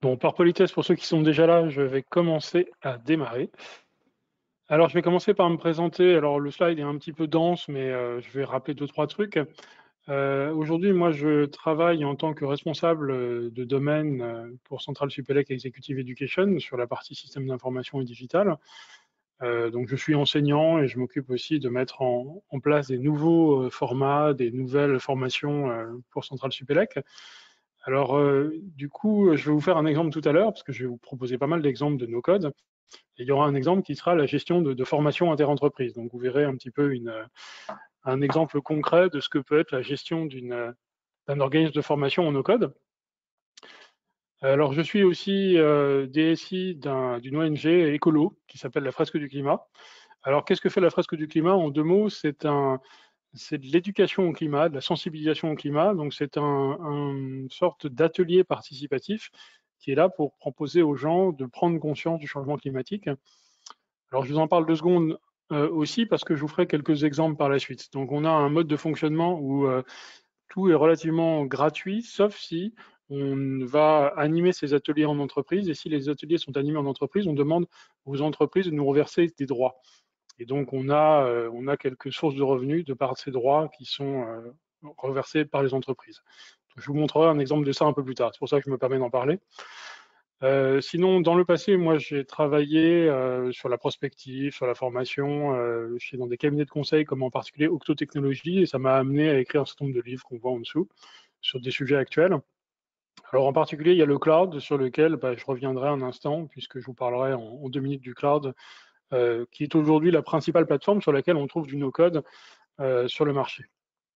Bon, par politesse, pour ceux qui sont déjà là, je vais commencer à démarrer. Alors, je vais commencer par me présenter. Alors, le slide est un petit peu dense, mais je vais rappeler deux, trois trucs. Aujourd'hui, moi, je travaille en tant que responsable de domaine pour Central Supélec Executive Education sur la partie système d'information et digital. Donc, je suis enseignant et je m'occupe aussi de mettre en place des nouveaux formats, des nouvelles formations pour Central Supélec. Alors, du coup, je vais vous faire un exemple tout à l'heure, parce que je vais vous proposer pas mal d'exemples de no-code. Et il y aura un exemple qui sera la gestion de formation inter-entreprise. Donc, vous verrez un petit peu un exemple concret de ce que peut être la gestion d'un organisme de formation en no-code. Alors, je suis aussi DSI d'une ONG écolo qui s'appelle la Fresque du Climat. Alors, qu'est-ce que fait la Fresque du Climat? En deux mots, c'est de l'éducation au climat, de la sensibilisation au climat. Donc, c'est une sorte d'atelier participatif qui est là pour proposer aux gens de prendre conscience du changement climatique. Alors, je vous en parle deux secondes aussi parce que je vous ferai quelques exemples par la suite. Donc, on a un mode de fonctionnement où tout est relativement gratuit, sauf si on va animer ces ateliers en entreprise. Et si les ateliers sont animés en entreprise, on demande aux entreprises de nous reverser des droits. Et donc, on a quelques sources de revenus de par ces droits qui sont reversés par les entreprises. Donc, je vous montrerai un exemple de ça un peu plus tard. C'est pour ça que je me permets d'en parler. Sinon, dans le passé, moi, j'ai travaillé sur la prospective, sur la formation, dans des cabinets de conseil, comme en particulier Octo Technologies, et ça m'a amené à écrire un certain nombre de livres qu'on voit en dessous sur des sujets actuels. Alors, en particulier, il y a le cloud, sur lequel je reviendrai un instant, puisque je vous parlerai en 2 minutes du cloud, qui est aujourd'hui la principale plateforme sur laquelle on trouve du no-code sur le marché.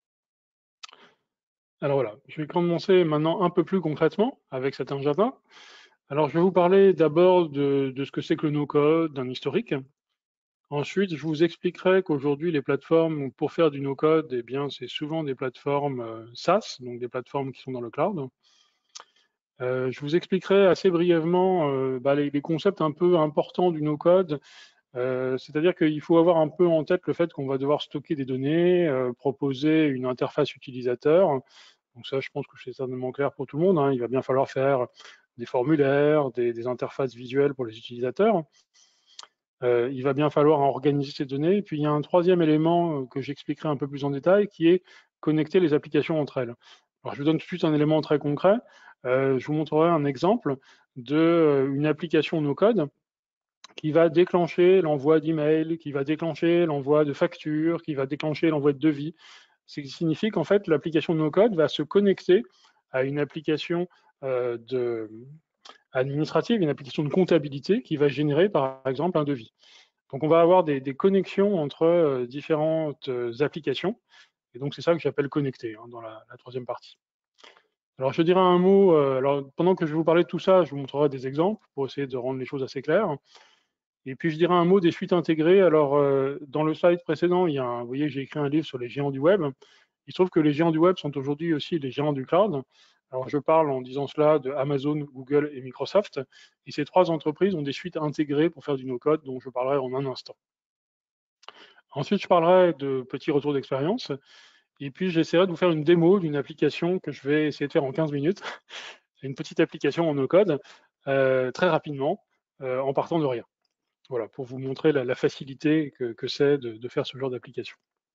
Alors voilà, je vais commencer maintenant un peu plus concrètement avec cet agenda. Alors, je vais vous parler d'abord de ce que c'est que le no-code, d'un historique. Ensuite, je vous expliquerai qu'aujourd'hui, les plateformes pour faire du no-code, eh bien, c'est souvent des plateformes SaaS, donc des plateformes qui sont dans le cloud. Je vous expliquerai assez brièvement les concepts un peu importants du no-code. C'est-à-dire qu'il faut avoir un peu en tête le fait qu'on va devoir stocker des données, proposer une interface utilisateur. Donc ça, je pense que c'est certainement clair pour tout le monde, hein. Il va bien falloir faire des formulaires, des interfaces visuelles pour les utilisateurs. Il va bien falloir organiser ces données. Et puis, il y a un troisième élément que j'expliquerai un peu plus en détail, qui est connecter les applications entre elles. Alors, je vous donne tout de suite un élément très concret. Je vous montrerai un exemple d'une application no-code qui va déclencher l'envoi d'emails, qui va déclencher l'envoi de factures, qui va déclencher l'envoi de devis. Ce qui signifie qu'en fait, l'application no-code va se connecter à une application administrative, une application de comptabilité qui va générer, par exemple, un devis. Donc, on va avoir des connexions entre différentes applications. Et donc, c'est ça que j'appelle connecter dans la troisième partie. Alors, je dirais un mot. Alors, pendant que je vais vous parler de tout ça, je vous montrerai des exemples pour essayer de rendre les choses assez claires. Et puis, je dirais un mot des suites intégrées. Alors, dans le slide précédent, vous voyez, j'ai écrit un livre sur les géants du web. Il se trouve que les géants du web sont aujourd'hui aussi les géants du cloud. Alors, je parle en disant cela de Amazon, Google et Microsoft. Et ces trois entreprises ont des suites intégrées pour faire du no-code, dont je parlerai en un instant. Ensuite, je parlerai de petits retours d'expérience. Et puis, j'essaierai de vous faire une démo d'une application que je vais essayer de faire en 15 minutes. Une petite application en no-code, très rapidement, en partant de rien. Voilà, pour vous montrer la facilité que c'est de faire ce genre d'application.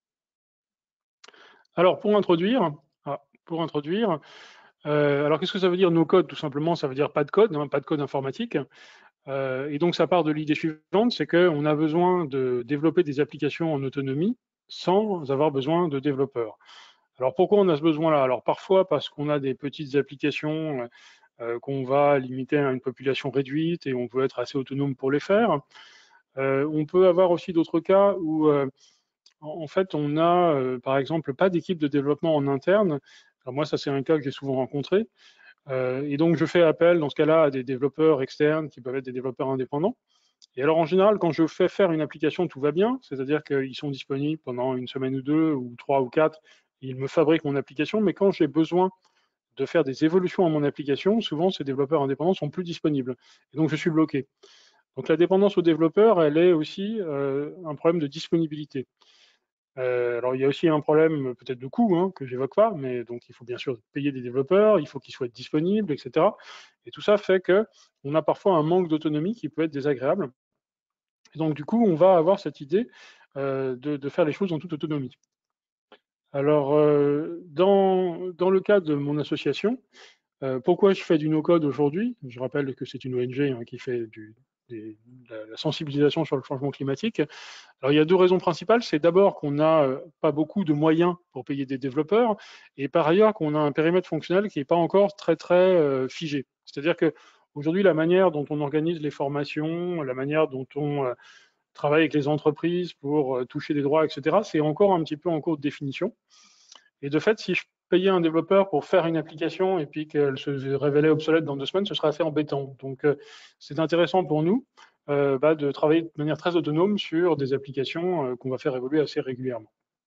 Alors, pour introduire, alors qu'est-ce que ça veut dire no code? Tout simplement, ça veut dire pas de code, hein, pas de code informatique. Et donc, ça part de l'idée suivante, c'est qu'on a besoin de développer des applications en autonomie sans avoir besoin de développeurs. Alors, pourquoi on a ce besoin-là? Alors, parfois parce qu'on a des petites applications qu'on va limiter à une population réduite et on veut être assez autonome pour les faire. On peut avoir aussi d'autres cas où en fait, on a, par exemple, pas d'équipe de développement en interne. Alors moi, ça, c'est un cas que j'ai souvent rencontré. Et donc, je fais appel, dans ce cas-là, à des développeurs externes qui peuvent être des développeurs indépendants. Et alors, en général, quand je fais faire une application, tout va bien. C'est-à-dire qu'ils sont disponibles pendant une semaine ou deux, ou 3 ou 4. Ils me fabriquent mon application. Mais quand j'ai besoin de faire des évolutions à mon application, souvent, ces développeurs indépendants sont plus disponibles. Et donc, je suis bloqué. Donc, la dépendance aux développeurs, elle est aussi un problème de disponibilité. Alors, il y a aussi un problème peut-être de coût, hein, que j'évoque pas, mais donc il faut bien sûr payer des développeurs, il faut qu'ils soient disponibles, etc. Et tout ça fait que on a parfois un manque d'autonomie qui peut être désagréable. Et donc, du coup, on va avoir cette idée de faire les choses en toute autonomie. Alors, dans le cadre de mon association, pourquoi je fais du no-code aujourd'hui? Je rappelle que c'est une ONG, hein, qui fait la sensibilisation sur le changement climatique. Alors, il y a deux raisons principales. C'est d'abord qu'on n'a pas beaucoup de moyens pour payer des développeurs, et par ailleurs qu'on a un périmètre fonctionnel qui n'est pas encore très très figé. C'est-à-dire que aujourd'hui, la manière dont on organise les formations, la manière dont on travaille avec les entreprises pour toucher des droits, etc., c'est encore un petit peu en cours de définition. Et de fait, si je payais un développeur pour faire une application et puis qu'elle se révélait obsolète dans 2 semaines, ce serait assez embêtant. Donc, c'est intéressant pour nous de travailler de manière très autonome sur des applications qu'on va faire évoluer assez régulièrement.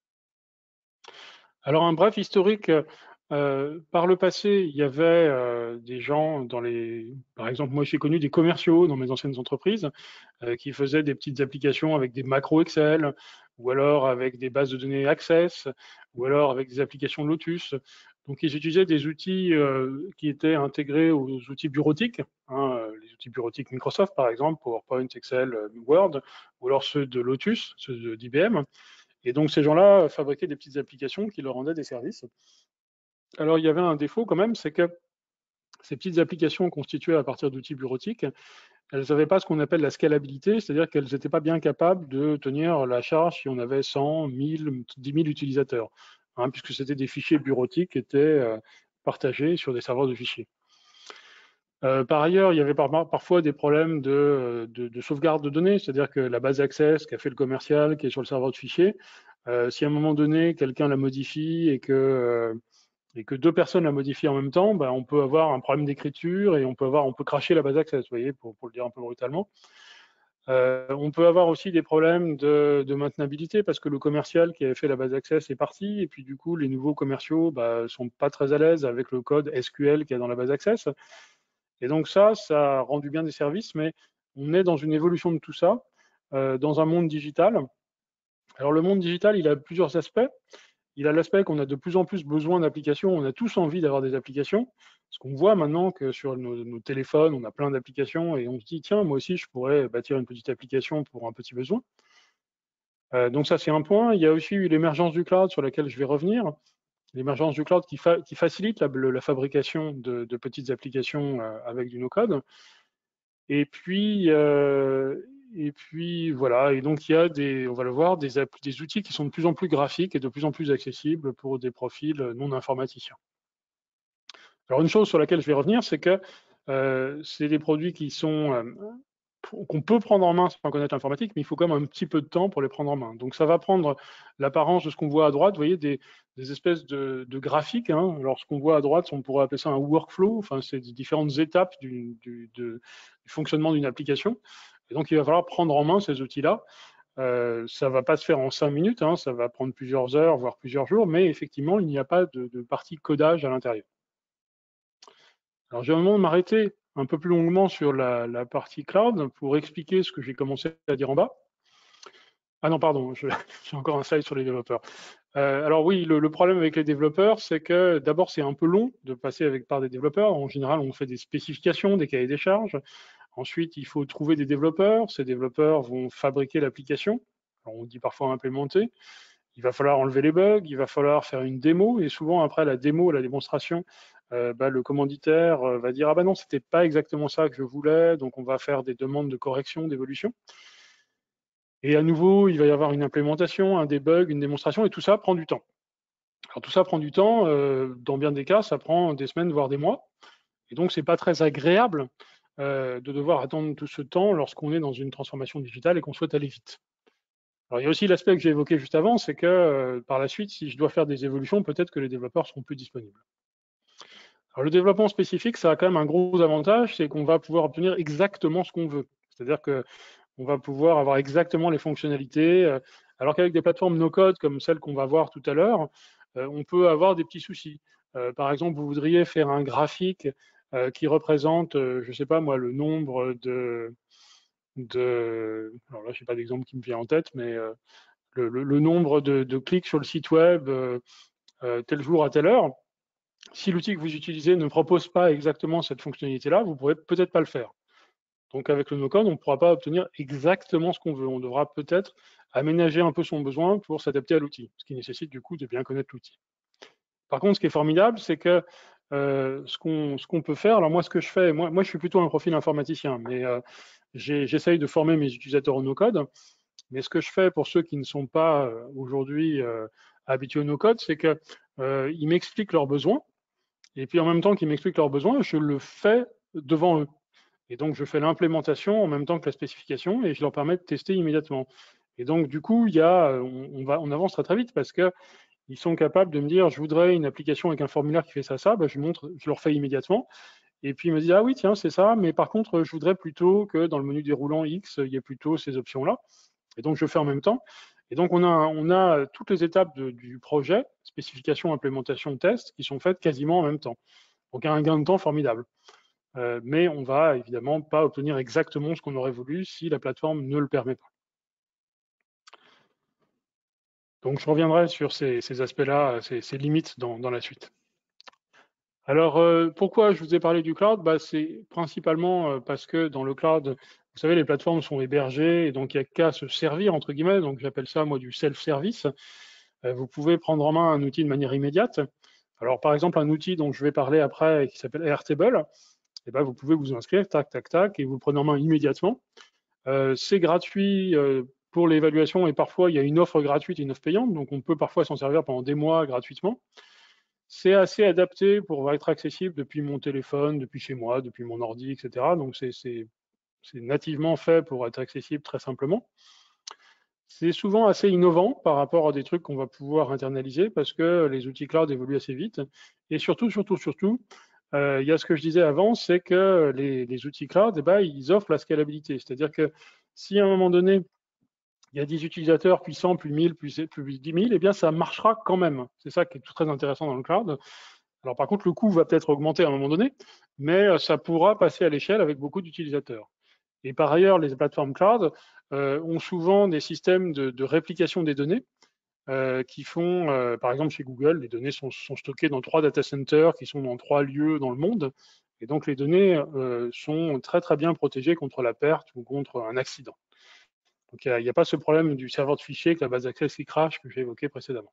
Alors, un bref historique. Par le passé, il y avait des gens par exemple, moi j'ai connu des commerciaux dans mes anciennes entreprises qui faisaient des petites applications avec des macros Excel, ou alors avec des bases de données Access, ou alors avec des applications Lotus. Donc ils utilisaient des outils qui étaient intégrés aux outils bureautiques, hein, les outils bureautiques Microsoft par exemple, PowerPoint, Excel, Word, ou alors ceux de Lotus, ceux d'IBM. Et donc ces gens-là fabriquaient des petites applications qui leur rendaient des services. Alors il y avait un défaut quand même, c'est que ces petites applications constituées à partir d'outils bureautiques, elles n'avaient pas ce qu'on appelle la scalabilité, c'est-à-dire qu'elles n'étaient pas bien capables de tenir la charge si on avait 100, 1000, 10 000 utilisateurs, hein, puisque c'était des fichiers bureautiques qui étaient partagés sur des serveurs de fichiers. Par ailleurs, il y avait parfois des problèmes de sauvegarde de données, c'est-à-dire que la base Access qu'a fait le commercial, qui est sur le serveur de fichiers, si à un moment donné, quelqu'un la modifie et que deux personnes la modifient en même temps, bah, on peut avoir un problème d'écriture et on peut cracher la base Access, vous voyez, pour le dire un peu brutalement. On peut avoir aussi des problèmes de maintenabilité parce que le commercial qui avait fait la base Access est parti et puis du coup les nouveaux commerciaux sont pas très à l'aise avec le code SQL qu'il y a dans la base Access. Et donc ça a rendu bien des services, mais on est dans une évolution de tout ça, dans un monde digital. Alors le monde digital, il a plusieurs aspects. Il a l'aspect qu'on a de plus en plus besoin d'applications, on a tous envie d'avoir des applications, parce qu'on voit maintenant que sur nos téléphones, on a plein d'applications et on se dit, tiens, moi aussi, je pourrais bâtir une petite application pour un petit besoin. Donc ça, c'est un point. Il y a aussi eu l'émergence du cloud sur laquelle je vais revenir. L'émergence du cloud qui facilite la fabrication de petites applications avec du no-code. Et puis, voilà. Et donc il y a on va le voir, des outils qui sont de plus en plus graphiques et de plus en plus accessibles pour des profils non informaticiens. Alors une chose sur laquelle je vais revenir, c'est que c'est des produits qu'on peut prendre en main sans connaître l'informatique, mais il faut quand même un petit peu de temps pour les prendre en main. Donc ça va prendre l'apparence de ce qu'on voit à droite, vous voyez, des espèces de graphiques, hein. Alors ce qu'on voit à droite, on pourrait appeler ça un workflow, enfin c'est des différentes étapes du fonctionnement d'une application. Et donc il va falloir prendre en main ces outils-là. Ça ne va pas se faire en 5 minutes, hein, ça va prendre plusieurs heures, voire plusieurs jours, mais effectivement, il n'y a pas de partie codage à l'intérieur. Alors, j'ai envie de m'arrêter un peu plus longuement sur la partie cloud pour expliquer ce que j'ai commencé à dire en bas. Ah non, pardon, j'ai encore un slide sur les développeurs. Alors oui, le problème avec les développeurs, c'est que d'abord, c'est un peu long de passer par des développeurs. En général, on fait des spécifications, des cahiers des charges. Ensuite, il faut trouver des développeurs. Ces développeurs vont fabriquer l'application. On dit parfois implémenter. Il va falloir enlever les bugs, il va falloir faire une démo, et souvent après la démo, la démonstration, le commanditaire va dire ah bah non, c'était pas exactement ça que je voulais, donc on va faire des demandes de correction, d'évolution. Et à nouveau, il va y avoir une implémentation, un debug, une démonstration, et tout ça prend du temps. Alors tout ça prend du temps, dans bien des cas, ça prend des semaines, voire des mois, et donc c'est pas très agréable de devoir attendre tout ce temps lorsqu'on est dans une transformation digitale et qu'on souhaite aller vite. Alors, il y a aussi l'aspect que j'ai évoqué juste avant, c'est que par la suite, si je dois faire des évolutions, peut-être que les développeurs seront plus disponibles. Alors, le développement spécifique, ça a quand même un gros avantage, c'est qu'on va pouvoir obtenir exactement ce qu'on veut. C'est-à-dire qu'on va pouvoir avoir exactement les fonctionnalités, alors qu'avec des plateformes no-code comme celles qu'on va voir tout à l'heure, on peut avoir des petits soucis. Par exemple, vous voudriez faire un graphique qui représente, je ne sais pas moi, le nombre alors là, je n'ai pas d'exemple qui me vient en tête, mais le nombre de clics sur le site web tel jour à telle heure. Si l'outil que vous utilisez ne propose pas exactement cette fonctionnalité-là, vous ne pourrez peut-être pas le faire. Donc avec le no-code, on ne pourra pas obtenir exactement ce qu'on veut. On devra peut-être aménager un peu son besoin pour s'adapter à l'outil, ce qui nécessite du coup de bien connaître l'outil. Par contre, ce qui est formidable, c'est que ce qu'on peut faire, alors moi ce que je fais, moi je suis plutôt un profil informaticien, mais j'essaye de former mes utilisateurs au no-code, mais ce que je fais pour ceux qui ne sont pas aujourd'hui habitués au no-code, c'est qu'ils m'expliquent leurs besoins, et puis en même temps qu'ils m'expliquent leurs besoins, je le fais devant eux. Et donc je fais l'implémentation en même temps que la spécification, et je leur permets de tester immédiatement. Et donc du coup, on avance très très vite parce que ils sont capables de me dire, je voudrais une application avec un formulaire qui fait ça, ben, je leur fais immédiatement. Et puis ils me disent, ah oui, tiens, c'est ça, mais par contre, je voudrais plutôt que dans le menu déroulant X, il y ait plutôt ces options-là. Et donc je fais en même temps. Et donc on a toutes les étapes du projet, spécification, implémentation, test, qui sont faites quasiment en même temps. Donc il y a un gain de temps formidable. Mais on va évidemment pas obtenir exactement ce qu'on aurait voulu si la plateforme ne le permet pas. Donc je reviendrai sur ces aspects-là, ces limites dans la suite. Alors pourquoi je vous ai parlé du cloud? Bah, c'est principalement parce que dans le cloud, vous savez, les plateformes sont hébergées et donc il n'y a qu'à se servir, entre guillemets, donc j'appelle ça moi du self-service. Vous pouvez prendre en main un outil de manière immédiate. Alors par exemple, un outil dont je vais parler après qui s'appelle Airtable, eh ben, vous pouvez vous inscrire, tac, tac, tac, et vous le prenez en main immédiatement. C'est gratuit pour l'évaluation et parfois il y a une offre gratuite et une offre payante, donc on peut parfois s'en servir pendant des mois gratuitement. C'est assez adapté pour être accessible depuis mon téléphone, depuis chez moi, depuis mon ordi, etc. Donc c'est nativement fait pour être accessible très simplement. C'est souvent assez innovant par rapport à des trucs qu'on va pouvoir internaliser parce que les outils cloud évoluent assez vite. Et surtout, il y a ce que je disais avant, c'est que les outils cloud, eh ben, ils offrent la scalabilité. C'est-à-dire que si à un moment donné, il y a 10 utilisateurs, puis 100, puis 1000, puis 10 000, eh bien ça marchera quand même. C'est ça qui est très intéressant dans le cloud. Alors par contre, le coût va peut-être augmenter à un moment donné, mais ça pourra passer à l'échelle avec beaucoup d'utilisateurs. Et par ailleurs, les plateformes cloud ont souvent des systèmes de réplication des données qui font, par exemple chez Google, les données sont stockées dans 3 data centers qui sont dans 3 lieux dans le monde. Et donc les données sont très très bien protégées contre la perte ou contre un accident. Donc il n'y a pas ce problème du serveur de fichiers avec la base d'accès qui crash que j'ai évoqué précédemment.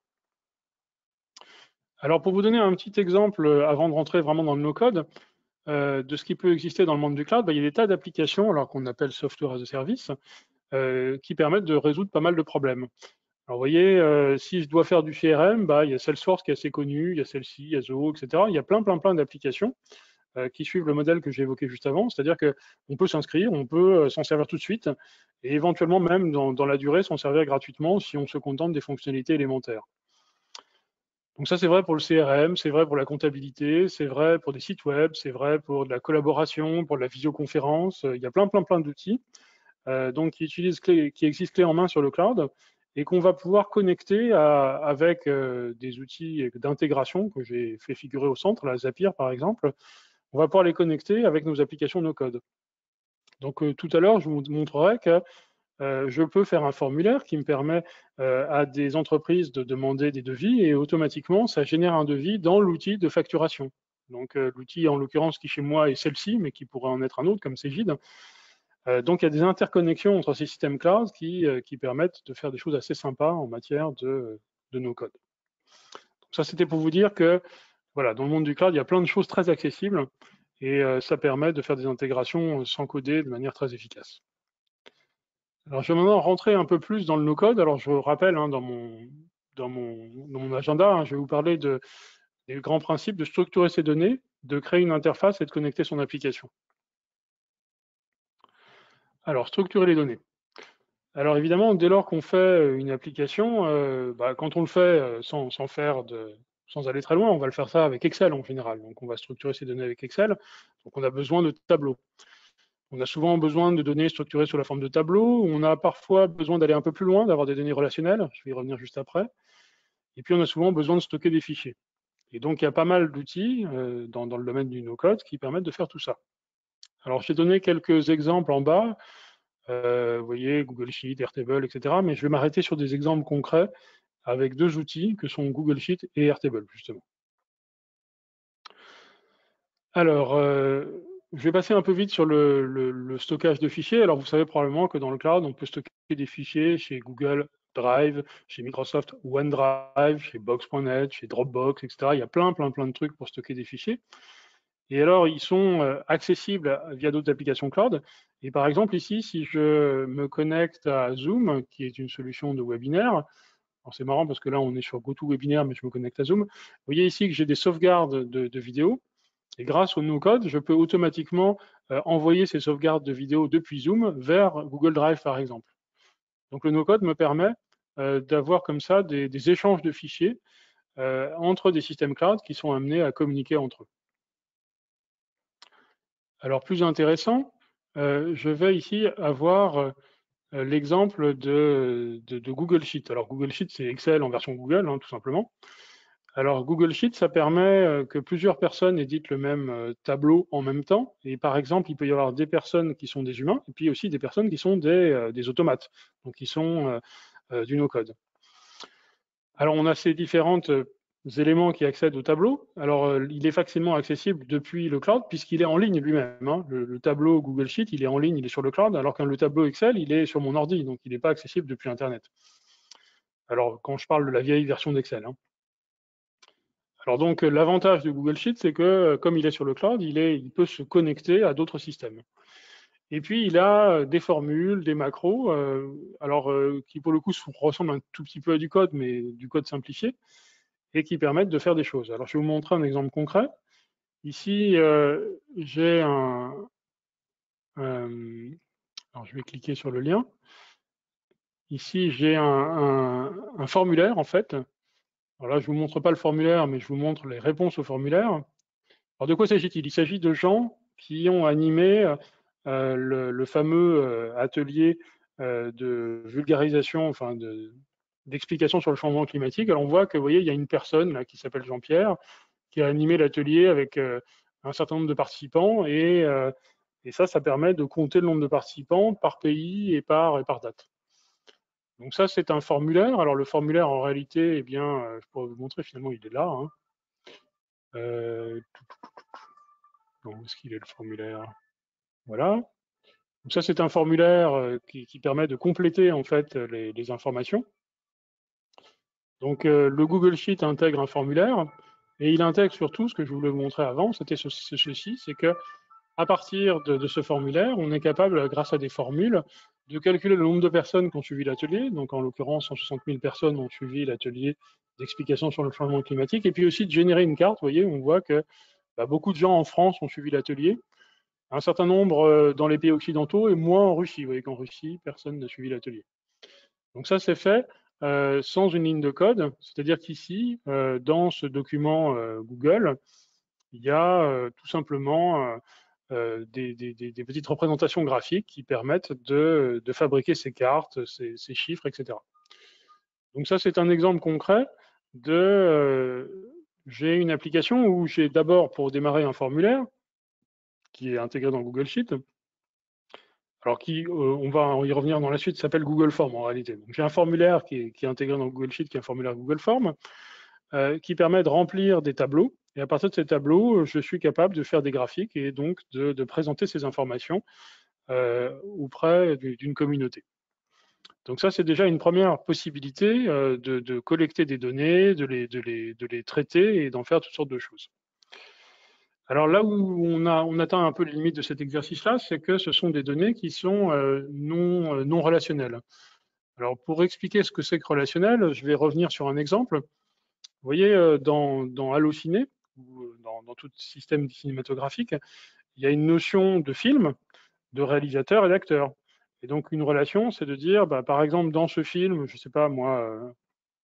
Alors pour vous donner un petit exemple, avant de rentrer vraiment dans le no-code, de ce qui peut exister dans le monde du cloud, il y a des tas d'applications, alors qu'on appelle software as a service, qui permettent de résoudre pas mal de problèmes. Alors vous voyez, si je dois faire du CRM, il y a Salesforce qui est assez connu, il y a celle-ci, il y a Zoho, etc. Il y a plein d'applications qui suivent le modèle que j'ai évoqué juste avant, c'est-à-dire qu'on peut s'inscrire, on peut s'en servir tout de suite, et éventuellement même dans la durée s'en servir gratuitement si on se contente des fonctionnalités élémentaires. Donc ça, c'est vrai pour le CRM, c'est vrai pour la comptabilité, c'est vrai pour des sites web, c'est vrai pour de la collaboration, pour de la visioconférence. Il y a plein d'outils donc qui existent clé en main sur le cloud et qu'on va pouvoir connecter avec des outils d'intégration que j'ai fait figurer au centre, la Zapier par exemple. On va pouvoir les connecter avec nos applications no-code. Donc tout à l'heure, je vous montrerai que je peux faire un formulaire qui me permet à des entreprises de demander des devis et automatiquement, ça génère un devis dans l'outil de facturation. Donc l'outil, en l'occurrence, qui chez moi est celle-ci, mais qui pourrait en être un autre, comme Cegid. Donc il y a des interconnexions entre ces systèmes cloud qui permettent de faire des choses assez sympas en matière de no-code. Ça, c'était pour vous dire que voilà, dans le monde du cloud, il y a plein de choses très accessibles et ça permet de faire des intégrations sans coder de manière très efficace. Alors, je vais maintenant rentrer un peu plus dans le no-code. Alors, je vous rappelle, hein, dans mon agenda, hein, je vais vous parler des grands principes de structurer ses données, de créer une interface et de connecter son application. Alors, structurer les données. Alors, évidemment, dès lors qu'on fait une application, quand on le fait sans aller très loin, on va le faire ça avec Excel en général. Donc, on va structurer ces données avec Excel. Donc, on a besoin de tableaux. On a souvent besoin de données structurées sous la forme de tableaux. On a parfois besoin d'aller un peu plus loin, d'avoir des données relationnelles. Je vais y revenir juste après. Et puis, on a souvent besoin de stocker des fichiers. Et donc, il y a pas mal d'outils dans le domaine du no-code qui permettent de faire tout ça. Alors, j'ai donné quelques exemples en bas. Vous voyez, Google Sheet, Airtable, etc. Mais je vais m'arrêter sur des exemples concrets avec deux outils que sont Google Sheet et Airtable, justement. Alors, je vais passer un peu vite sur le stockage de fichiers. Alors, vous savez probablement que dans le cloud, on peut stocker des fichiers chez Google Drive, chez Microsoft OneDrive, chez Box.net, chez Dropbox, etc. Il y a plein de trucs pour stocker des fichiers. Et alors, ils sont accessibles via d'autres applications cloud. Et par exemple, ici, si je me connecte à Zoom, qui est une solution de webinaire, alors c'est marrant parce que là, on est sur GoToWebinar, mais je me connecte à Zoom. Vous voyez ici que j'ai des sauvegardes de vidéos. Et grâce au no-code, je peux automatiquement envoyer ces sauvegardes de vidéos depuis Zoom vers Google Drive, par exemple. Donc le no-code me permet d'avoir comme ça des échanges de fichiers entre des systèmes cloud qui sont amenés à communiquer entre eux. Alors plus intéressant, je vais ici avoir l'exemple de Google Sheet. Alors Google Sheet, c'est Excel en version Google, hein, tout simplement. Alors Google Sheet, ça permet que plusieurs personnes éditent le même tableau en même temps. Et par exemple, il peut y avoir des personnes qui sont des humains, et puis aussi des personnes qui sont des automates, donc qui sont du no-code. Alors on a ces différents éléments qui accèdent au tableau. Alors il est facilement accessible depuis le cloud, puisqu'il est en ligne lui-même, hein. Le tableau Google Sheet, il est en ligne, il est sur le cloud, alors que le tableau Excel, il est sur mon ordi, donc il n'est pas accessible depuis Internet. Alors quand je parle de la vieille version d'Excel, hein. Alors donc l'avantage de Google Sheet, c'est que comme il est sur le cloud, il peut se connecter à d'autres systèmes. Et puis il a des formules, des macros, qui pour le coup ressemblent un tout petit peu à du code, mais du code simplifié, et qui permettent de faire des choses. Alors je vais vous montrer un exemple concret. Ici, j'ai alors je vais cliquer sur le lien. Ici, j'ai un formulaire en fait. Alors là, je ne vous montre pas le formulaire, mais je vous montre les réponses au formulaire. Alors de quoi s'agit-il? Il s'agit de gens qui ont animé le fameux atelier de vulgarisation, enfin d'explication sur le changement climatique. Alors on voit que, vous voyez, il y a une personne là, qui s'appelle Jean-Pierre, qui a animé l'atelier avec un certain nombre de participants, et ça permet de compter le nombre de participants par pays et par date. Donc ça, c'est un formulaire. Alors le formulaire, en réalité, eh bien, je pourrais vous montrer, finalement, il est là, hein. Où est-ce qu'il est le formulaire? Voilà. Donc ça, c'est un formulaire qui permet de compléter en fait les informations. Donc le Google Sheet intègre un formulaire et il intègre surtout ce que je voulais vous montrer avant, c'était ceci, c'est que à partir de ce formulaire, on est capable, grâce à des formules, de calculer le nombre de personnes qui ont suivi l'atelier. Donc en l'occurrence, 160 000 personnes ont suivi l'atelier d'explication sur le changement climatique, et puis aussi de générer une carte. Vous voyez, on voit que beaucoup de gens en France ont suivi l'atelier, un certain nombre dans les pays occidentaux et moins en Russie. Vous voyez qu'en Russie, personne n'a suivi l'atelier. Donc ça, c'est fait sans une ligne de code, c'est-à-dire qu'ici, dans ce document Google, il y a tout simplement des petites représentations graphiques qui permettent de fabriquer ces cartes, ces chiffres, etc. Donc ça, c'est un exemple concret j'ai une application où j'ai d'abord, pour démarrer, un formulaire qui est intégré dans Google Sheet, alors on va y revenir dans la suite, s'appelle Google Form en réalité. Donc j'ai un formulaire qui est intégré dans Google Sheet, qui est un formulaire Google Form, qui permet de remplir des tableaux. Et à partir de ces tableaux, je suis capable de faire des graphiques et donc de présenter ces informations auprès d'une communauté. Donc ça, c'est déjà une première possibilité de collecter des données, de les traiter et d'en faire toutes sortes de choses. Alors là où on atteint un peu les limites de cet exercice-là, c'est que ce sont des données qui sont non relationnelles. Alors pour expliquer ce que c'est que relationnel, je vais revenir sur un exemple. Vous voyez, dans Allociné, ou dans tout système cinématographique, il y a une notion de film, de réalisateur et d'acteur. Et donc une relation, c'est de dire, par exemple, dans ce film, je ne sais pas moi,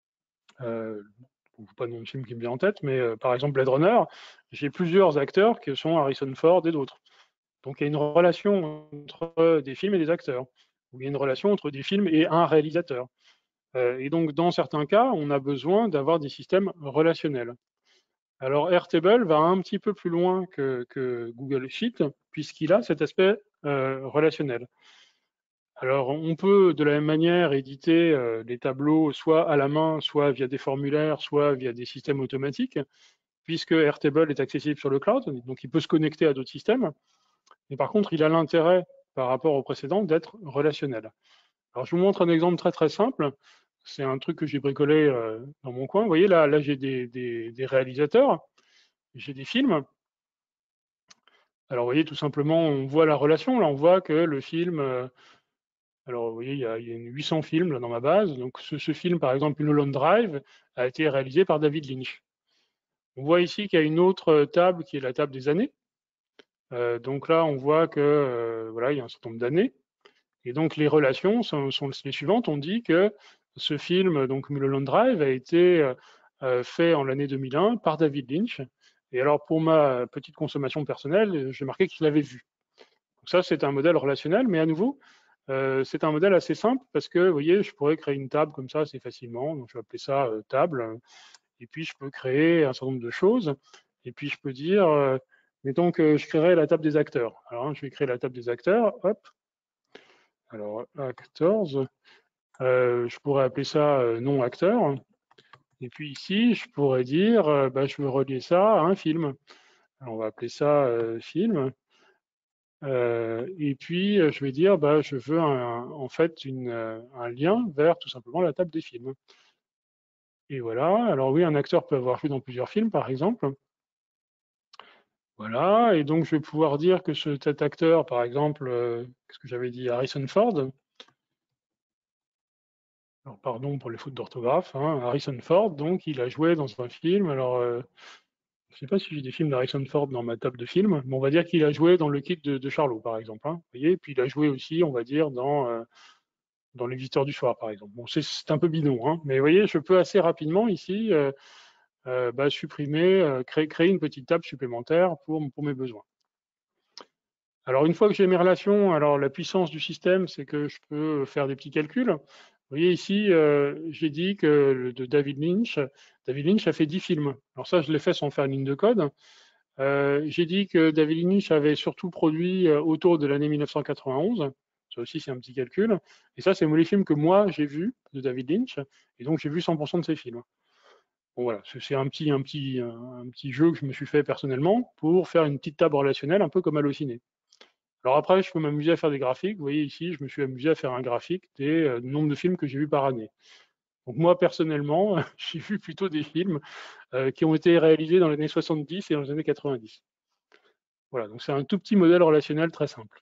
pas de nom de film qui me vient en tête, mais par exemple Blade Runner, j'ai plusieurs acteurs qui sont Harrison Ford et d'autres. Donc il y a une relation entre des films et des acteurs, ou il y a une relation entre des films et un réalisateur. Et donc dans certains cas, on a besoin d'avoir des systèmes relationnels. Alors Airtable va un petit peu plus loin que Google Sheet, puisqu'il a cet aspect relationnel. Alors, on peut de la même manière éditer les tableaux soit à la main, soit via des formulaires, soit via des systèmes automatiques, puisque Airtable est accessible sur le cloud, donc il peut se connecter à d'autres systèmes. Mais par contre, il a l'intérêt, par rapport au précédent, d'être relationnel. Alors, je vous montre un exemple très très simple. C'est un truc que j'ai bricolé dans mon coin. Vous voyez, là j'ai des réalisateurs, j'ai des films. Alors, vous voyez, tout simplement, on voit la relation. Là, on voit que le film, alors, vous voyez, il y a 800 films là, dans ma base. Donc, ce film, par exemple, Mulholland Drive, a été réalisé par David Lynch. On voit ici qu'il y a une autre table qui est la table des années. Donc là, on voit que voilà, il y a un certain nombre d'années. Et donc, les relations sont les suivantes. On dit que ce film, donc Mulholland Drive, a été fait en l'année 2001 par David Lynch. Et alors, pour ma petite consommation personnelle, j'ai marqué que je l'avais vu. Donc ça, c'est un modèle relationnel, mais à nouveau, c'est un modèle assez simple parce que, vous voyez, je pourrais créer une table comme ça assez facilement. Donc, je vais appeler ça table. Et puis, je peux créer un certain nombre de choses. Et puis, je peux dire, mettons que je créerai la table des acteurs. Alors, je vais créer la table des acteurs. Hop. Alors, actors. Je pourrais appeler ça non acteur. Et puis ici, je pourrais dire, bah, je veux relier ça à un film. Alors, on va appeler ça film. Et puis, je vais dire, bah, je veux en fait un lien vers tout simplement la table des films. Et voilà. Alors oui, un acteur peut avoir joué dans plusieurs films, par exemple. Voilà. Et donc, je vais pouvoir dire que cet acteur, par exemple, qu'est-ce que j'avais dit, Harrison Ford. Alors, pardon pour les fautes d'orthographe, hein, Harrison Ford, donc il a joué dans un film. Alors, je ne sais pas si j'ai des films d'Harrison Ford dans ma table de films, mais on va dire qu'il a joué dans le Kid de Charlot, par exemple. Hein, vous voyez, puis il a joué aussi, on va dire, dans Les Visiteurs du Soir, par exemple. Bon, c'est un peu bidon, hein, mais vous voyez, je peux assez rapidement ici bah, supprimer, créer une petite table supplémentaire pour mes besoins. Alors, une fois que j'ai mes relations, alors la puissance du système, c'est que je peux faire des petits calculs. Vous voyez ici, j'ai dit que de David Lynch a fait 10 films. Alors ça, je l'ai fait sans faire une ligne de code. J'ai dit que David Lynch avait surtout produit autour de l'année 1991. Ça aussi, c'est un petit calcul. Et ça, c'est les films que moi, j'ai vus de David Lynch. Et donc, j'ai vu 100% de ses films. Bon, voilà, c'est un petit jeu que je me suis fait personnellement pour faire une petite table relationnelle, un peu comme Allociné. Alors après, je peux m'amuser à faire des graphiques. Vous voyez ici, je me suis amusé à faire un graphique des nombres de films que j'ai vus par année. Donc moi, personnellement, j'ai vu plutôt des films qui ont été réalisés dans les années 70 et dans les années 90. Voilà, donc c'est un tout petit modèle relationnel très simple.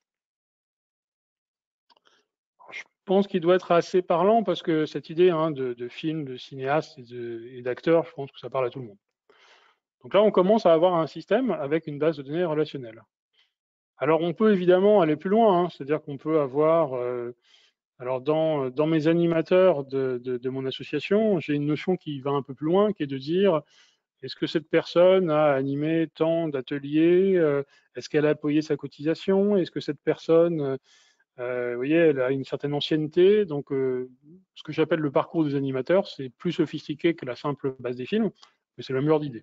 Alors, je pense qu'il doit être assez parlant parce que cette idée hein, de film, de cinéaste et d'acteur, je pense que ça parle à tout le monde. Donc là, on commence à avoir un système avec une base de données relationnelle. Alors on peut évidemment aller plus loin, hein, c'est-à-dire qu'on peut avoir alors, dans mes animateurs de mon association, j'ai une notion qui va un peu plus loin, qui est de dire, est-ce que cette personne a animé tant d'ateliers Est-ce qu'elle a payé sa cotisation? Est-ce que cette personne, vous voyez, elle a une certaine ancienneté? Donc, ce que j'appelle le parcours des animateurs, c'est plus sophistiqué que la simple base des films, mais c'est la meilleure d'idée.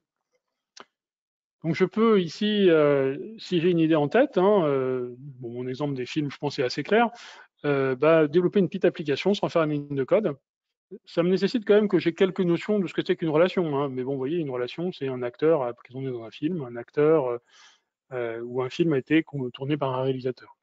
Donc, je peux ici, si j'ai une idée en tête, hein, bon, mon exemple des films, je pense, est assez clair, bah, développer une petite application sans faire une ligne de code. Ça me nécessite quand même que j'ai quelques notions de ce que c'est qu'une relation. Hein. Mais bon, vous voyez, une relation, c'est un acteur qui est dans un film, un acteur où un film a été tourné par un réalisateur.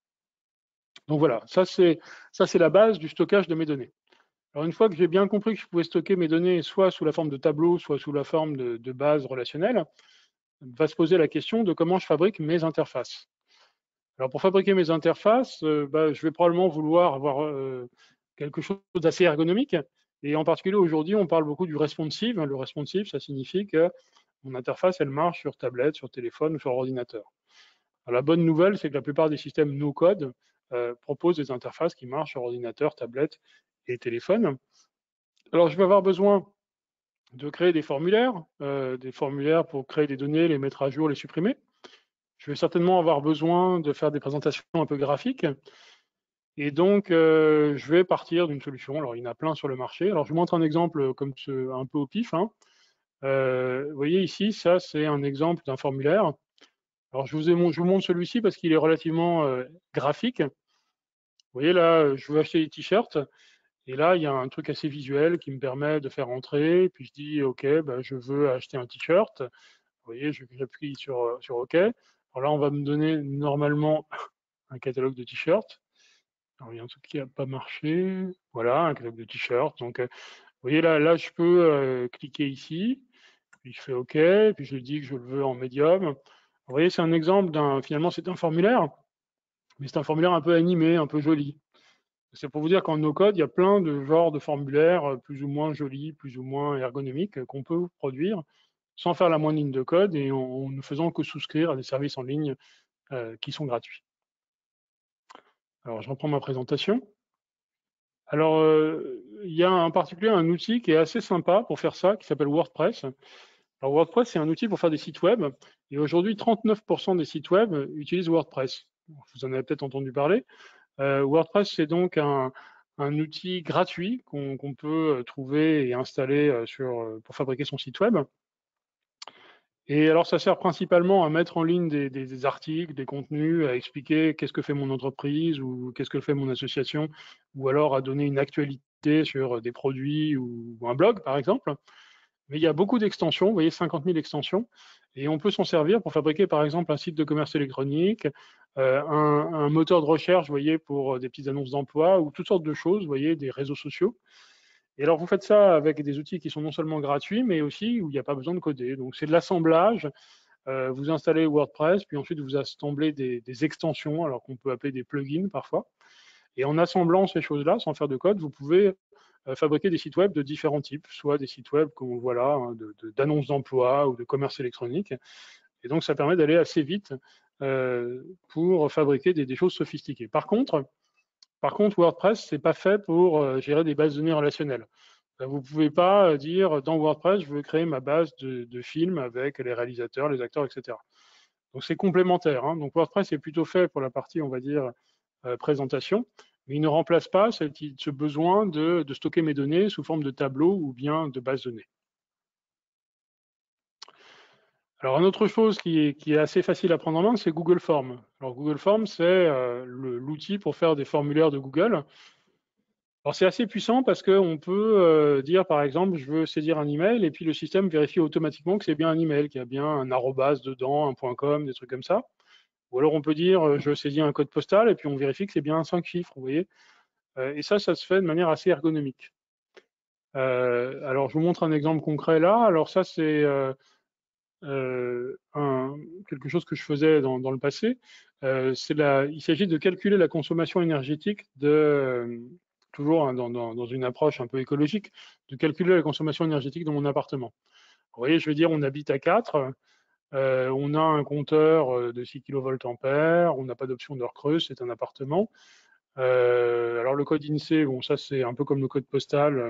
Donc voilà, ça c'est la base du stockage de mes données. Alors une fois que j'ai bien compris que je pouvais stocker mes données soit sous la forme de tableau, soit sous la forme de base relationnelle, va se poser la question de comment je fabrique mes interfaces. Alors pour fabriquer mes interfaces, bah, je vais probablement vouloir avoir quelque chose d'assez ergonomique. Et en particulier aujourd'hui, on parle beaucoup du responsive. Le responsive, ça signifie que mon interface, elle marche sur tablette, sur téléphone ou sur ordinateur. Alors, la bonne nouvelle, c'est que la plupart des systèmes no-code proposent des interfaces qui marchent sur ordinateur, tablette et téléphone. Alors je vais avoir besoin de créer des formulaires pour créer des données, les mettre à jour, les supprimer. Je vais certainement avoir besoin de faire des présentations un peu graphiques. Et donc, je vais partir d'une solution. Alors, il y en a plein sur le marché. Alors, je vous montre un exemple comme un peu au pif. Hein. Vous voyez ici, ça, c'est un exemple d'un formulaire. Alors, je vous montre celui-ci parce qu'il est relativement graphique. Vous voyez là, je veux acheter des t-shirts, et là, il y a un truc assez visuel qui me permet de faire entrer, puis je dis, OK, bah, je veux acheter un t-shirt. Vous voyez, j'appuie sur OK. Alors là, on va me donner normalement un catalogue de t-shirts. Alors, il y a un truc qui n'a pas marché. Voilà, un catalogue de t-shirts. Donc, vous voyez, là, je peux cliquer ici, puis je fais OK, puis je dis que je le veux en médium. Vous voyez, c'est un exemple finalement, c'est un formulaire, mais c'est un formulaire un peu animé, un peu joli. C'est pour vous dire qu'en no-code, il y a plein de genres de formulaires plus ou moins jolis, plus ou moins ergonomiques qu'on peut produire sans faire la moindre ligne de code et en ne faisant que souscrire à des services en ligne qui sont gratuits. Alors, je reprends ma présentation. Alors, il y a en particulier un outil qui est assez sympa pour faire ça, qui s'appelle WordPress. Alors, WordPress, c'est un outil pour faire des sites web. Et aujourd'hui, 39% des sites web utilisent WordPress. Vous en avez peut-être entendu parler. WordPress, c'est donc un outil gratuit qu'on peut trouver et installer pour fabriquer son site web. Et alors, ça sert principalement à mettre en ligne des articles, des contenus, à expliquer qu'est-ce que fait mon entreprise ou qu'est-ce que fait mon association, ou alors à donner une actualité sur des produits ou un blog, par exemple. Mais il y a beaucoup d'extensions, vous voyez, 50 000 extensions, et on peut s'en servir pour fabriquer, par exemple, un site de commerce électronique, un moteur de recherche, vous voyez, pour des petites annonces d'emploi, ou toutes sortes de choses, vous voyez, des réseaux sociaux. Et alors, vous faites ça avec des outils qui sont non seulement gratuits, mais aussi où il n'y a pas besoin de coder. Donc, c'est de l'assemblage. Vous installez WordPress, puis ensuite vous assemblez des extensions, alors qu'on peut appeler des plugins parfois. Et en assemblant ces choses-là, sans faire de code, vous pouvez fabriquer des sites web de différents types, soit des sites web comme on voit là, hein, d'annonces d'emploi ou de commerce électronique. Et donc, ça permet d'aller assez vite pour fabriquer des choses sophistiquées. Par contre, WordPress, c'est pas fait pour gérer des bases de données relationnelles. Vous ne pouvez pas dire dans WordPress, je veux créer ma base de films avec les réalisateurs, les acteurs, etc. Donc c'est complémentaire. Hein. Donc WordPress est plutôt fait pour la partie, on va dire, présentation, mais il ne remplace pas ce besoin de stocker mes données sous forme de tableau ou bien de base de données. Alors, une autre chose qui est assez facile à prendre en main, c'est Google Forms. Alors, Google Forms, c'est l'outil pour faire des formulaires de Google. Alors, c'est assez puissant parce qu'on peut dire, par exemple, je veux saisir un email et puis le système vérifie automatiquement que c'est bien un email, qu'il y a bien un arrobase dedans, un .com, des trucs comme ça. Ou alors, on peut dire, je saisis un code postal et puis on vérifie que c'est bien un 5 chiffres, vous voyez. Et ça se fait de manière assez ergonomique. Alors, je vous montre un exemple concret là. Alors, ça, c'est quelque chose que je faisais dans le passé. Il s'agit de calculer la consommation énergétique toujours hein, dans une approche un peu écologique, de calculer la consommation énergétique de mon appartement. Vous voyez, je veux dire, on habite à 4, on a un compteur de 6 kVA, on n'a pas d'option d'heure creuse, c'est un appartement. Alors le code INSEE, bon ça c'est un peu comme le code postal.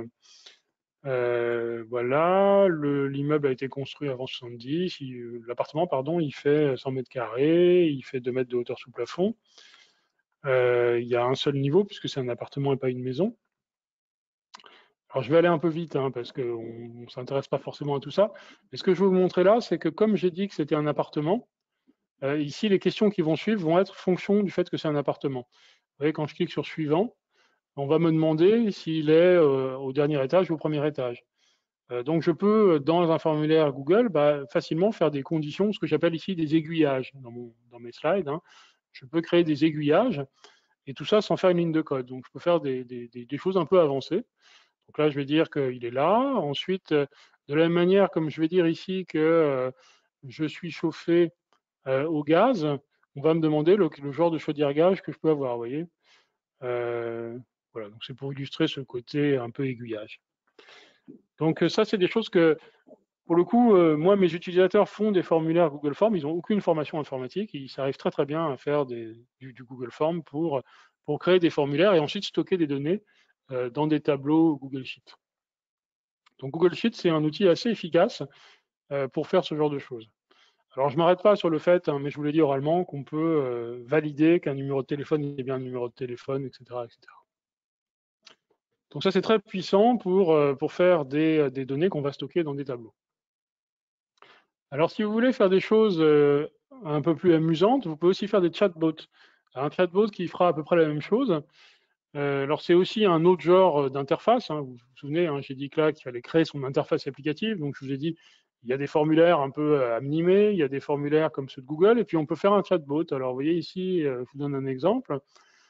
Voilà, l'immeuble a été construit avant 70. L'appartement, pardon, il fait 100 mètres carrés, il fait 2 mètres de hauteur sous plafond. Il y a un seul niveau puisque c'est un appartement et pas une maison. Alors je vais aller un peu vite hein, parce qu'on ne s'intéresse pas forcément à tout ça. Mais ce que je veux vous montrer là, c'est que comme j'ai dit que c'était un appartement, ici les questions qui vont suivre vont être fonction du fait que c'est un appartement. Vous voyez, quand je clique sur suivant, on va me demander s'il est au dernier étage ou au premier étage. Donc je peux, dans un formulaire Google, facilement faire des conditions, ce que j'appelle ici des aiguillages dans mes slides. Hein. Je peux créer des aiguillages, et tout ça sans faire une ligne de code. Donc je peux faire des choses un peu avancées. Donc là, je vais dire qu'il est là. Ensuite, de la même manière, comme je vais dire ici que je suis chauffé au gaz, on va me demander le genre de chaudière gaz que je peux avoir, vous voyez. Voilà, donc c'est pour illustrer ce côté un peu aiguillage. Donc ça, c'est des choses que, pour le coup, moi, mes utilisateurs font des formulaires Google Forms, ils n'ont aucune formation informatique, ils arrivent très très bien à faire du Google Forms pour créer des formulaires et ensuite stocker des données dans des tableaux Google Sheets. Donc Google Sheets, c'est un outil assez efficace pour faire ce genre de choses. Alors je ne m'arrête pas sur le fait, hein, mais je vous l'ai dit oralement, qu'on peut valider qu'un numéro de téléphone est bien un numéro de téléphone, etc. etc. Donc ça, c'est très puissant pour faire des données qu'on va stocker dans des tableaux. Alors, si vous voulez faire des choses un peu plus amusantes, vous pouvez aussi faire des chatbots. Un chatbot qui fera à peu près la même chose, Alors c'est aussi un autre genre d'interface, hein. Vous vous souvenez, hein, j'ai dit que là qu'il fallait créer son interface applicative. Donc je vous ai dit, il y a des formulaires un peu animés, il y a des formulaires comme ceux de Google, et puis on peut faire un chatbot. Alors vous voyez ici, je vous donne un exemple.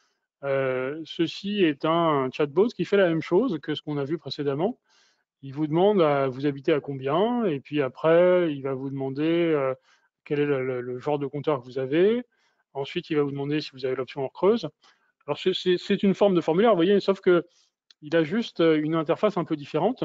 Ceci est un chatbot qui fait la même chose que ce qu'on a vu précédemment. Il vous demande vous habitez à combien, et puis après il va vous demander quel est le genre de compteur que vous avez. Ensuite il va vous demander si vous avez l'option hors creuse. Alors c'est une forme de formulaire, vous voyez, sauf que il a juste une interface un peu différente,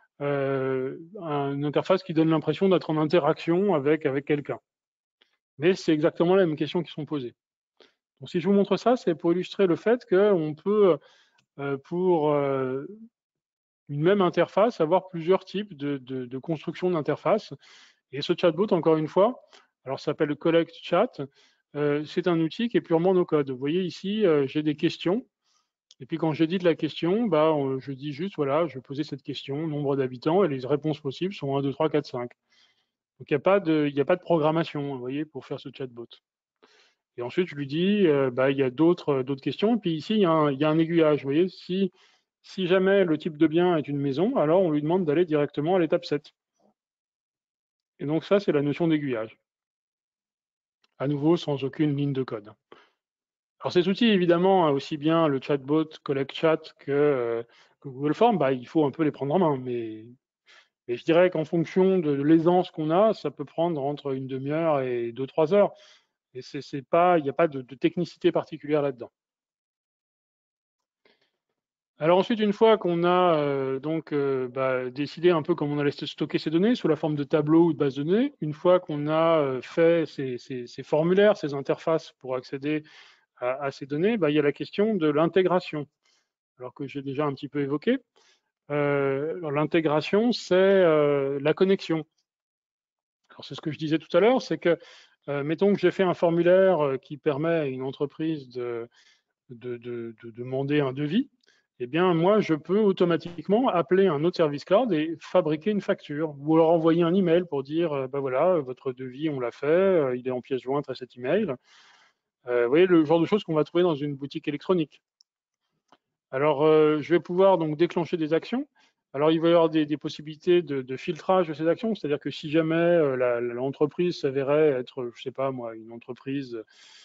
une interface qui donne l'impression d'être en interaction avec quelqu'un. Mais c'est exactement les mêmes questions qui sont posées. Donc si je vous montre ça, c'est pour illustrer le fait qu'on peut, pour une même interface, avoir plusieurs types de construction d'interface. Et ce chatbot, encore une fois, alors ça s'appelle Collect Chat, c'est un outil qui est purement no-code. Vous voyez ici, j'ai des questions. Et puis quand j'édite la question, bah, je dis juste, voilà, je vais poser cette question, nombre d'habitants, et les réponses possibles sont 1, 2, 3, 4, 5. Donc il n'y a pas de programmation, vous voyez, pour faire ce chatbot. Et ensuite, je lui dis, bah, il y a d'autres questions. Et puis ici, il y a un aiguillage. Vous voyez, si jamais le type de bien est une maison, alors on lui demande d'aller directement à l'étape 7. Et donc ça, c'est la notion d'aiguillage. À nouveau, sans aucune ligne de code. Alors ces outils, évidemment, aussi bien le chatbot, Collect Chat que Google Form, bah, il faut un peu les prendre en main. Mais je dirais qu'en fonction de l'aisance qu'on a, ça peut prendre entre une demi-heure et 2-3 heures. Et c'est pas, il n'y a pas de technicité particulière là-dedans. Alors ensuite, une fois qu'on a décidé un peu comment on allait stocker ces données sous la forme de tableau ou de base de données, une fois qu'on a fait ces formulaires, ces interfaces pour accéder à ces données, bah, il y a la question de l'intégration, alors que j'ai déjà un petit peu évoqué. L'intégration, c'est la connexion. Alors c'est ce que je disais tout à l'heure, c'est que mettons que j'ai fait un formulaire qui permet à une entreprise de demander un devis. Eh bien, moi, je peux automatiquement appeler un autre service cloud et fabriquer une facture, ou leur envoyer un email pour dire, ben voilà, votre devis, on l'a fait, il est en pièce jointe à cet email. Vous voyez, le genre de choses qu'on va trouver dans une boutique électronique. Alors, je vais pouvoir donc déclencher des actions. Alors, il va y avoir des possibilités de filtrage de ces actions, c'est-à-dire que si jamais l'entreprise s'avérait être, je sais pas moi, une entreprise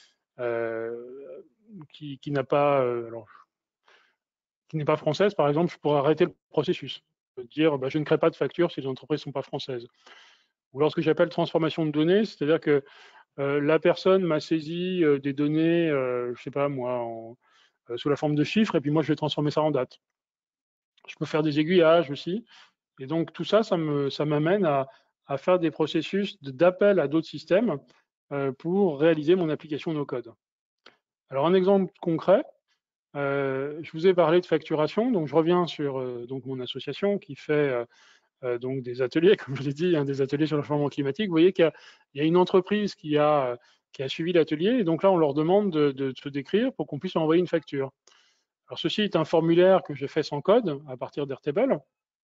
qui n'a pas, alors qui n'est pas française, par exemple, je pourrais arrêter le processus. Dire, bah, je ne crée pas de facture si les entreprises ne sont pas françaises. Ou lorsque j'appelle transformation de données, c'est-à-dire que la personne m'a saisi des données, je ne sais pas moi, sous la forme de chiffres, et puis moi je vais transformer ça en date. Je peux faire des aiguillages aussi. Et donc tout ça, ça m'amène à faire des processus d'appel à d'autres systèmes pour réaliser mon application no-code. Alors un exemple concret, je vous ai parlé de facturation, donc je reviens sur donc mon association qui fait donc des ateliers, comme je l'ai dit, hein, des ateliers sur le changement climatique. Vous voyez qu'il y a une entreprise qui a suivi l'atelier, et donc là on leur demande de se décrire pour qu'on puisse envoyer une facture. Alors ceci est un formulaire que j'ai fait sans code à partir d'Airtable.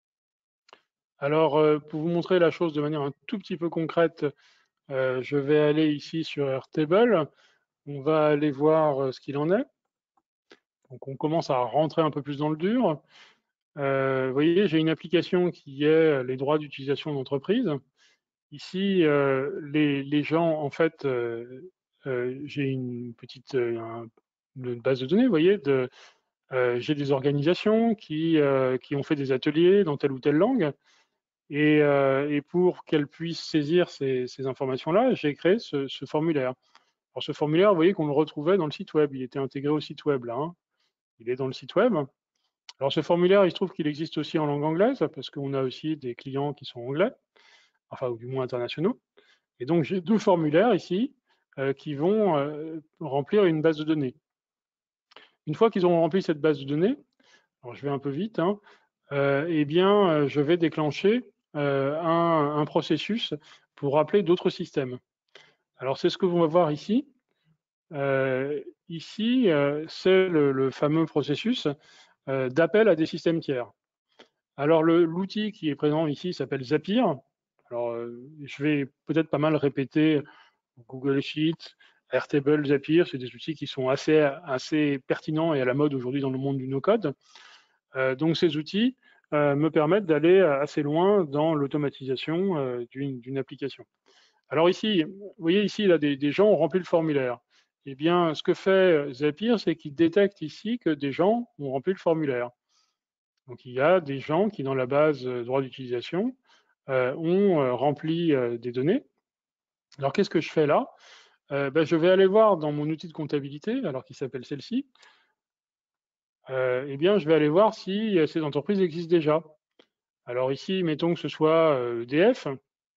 Alors pour vous montrer la chose de manière un tout petit peu concrète, je vais aller ici sur Airtable. On va aller voir ce qu'il en est. Donc on commence à rentrer un peu plus dans le dur. Vous voyez, j'ai une application qui est les droits d'utilisation d'entreprise. Ici, les gens, en fait, j'ai une petite une base de données, vous voyez, j'ai des organisations qui ont fait des ateliers dans telle ou telle langue. Et pour qu'elles puissent saisir ces informations-là, j'ai créé ce formulaire. Alors ce formulaire, vous voyez qu'on le retrouvait dans le site web. Il était intégré au site web, là, hein. Il est dans le site web. Alors ce formulaire, il se trouve qu'il existe aussi en langue anglaise, parce qu'on a aussi des clients qui sont anglais, enfin, ou du moins internationaux. Et donc j'ai deux formulaires ici qui vont remplir une base de données. Une fois qu'ils ont rempli cette base de données, alors je vais un peu vite, hein, eh bien je vais déclencher un processus pour appeler d'autres systèmes. Alors c'est ce que vous va voir ici. Ici, c'est le fameux processus d'appel à des systèmes tiers. Alors l'outil qui est présent ici s'appelle Zapier. Alors je vais peut-être pas mal répéter Google Sheets, Airtable, Zapier, c'est des outils qui sont assez pertinents et à la mode aujourd'hui dans le monde du no-code. Donc ces outils me permettent d'aller assez loin dans l'automatisation d'une application. Alors ici, vous voyez ici, là, des gens ont rempli le formulaire. Eh bien, ce que fait Zapier, c'est qu'il détecte ici que des gens ont rempli le formulaire. Donc il y a des gens qui, dans la base droit d'utilisation, ont rempli des données. Alors qu'est-ce que je fais là? Je vais aller voir dans mon outil de comptabilité, alors qu'il s'appelle celle-ci, eh bien, je vais aller voir si ces entreprises existent déjà. Alors ici, mettons que ce soit EDF.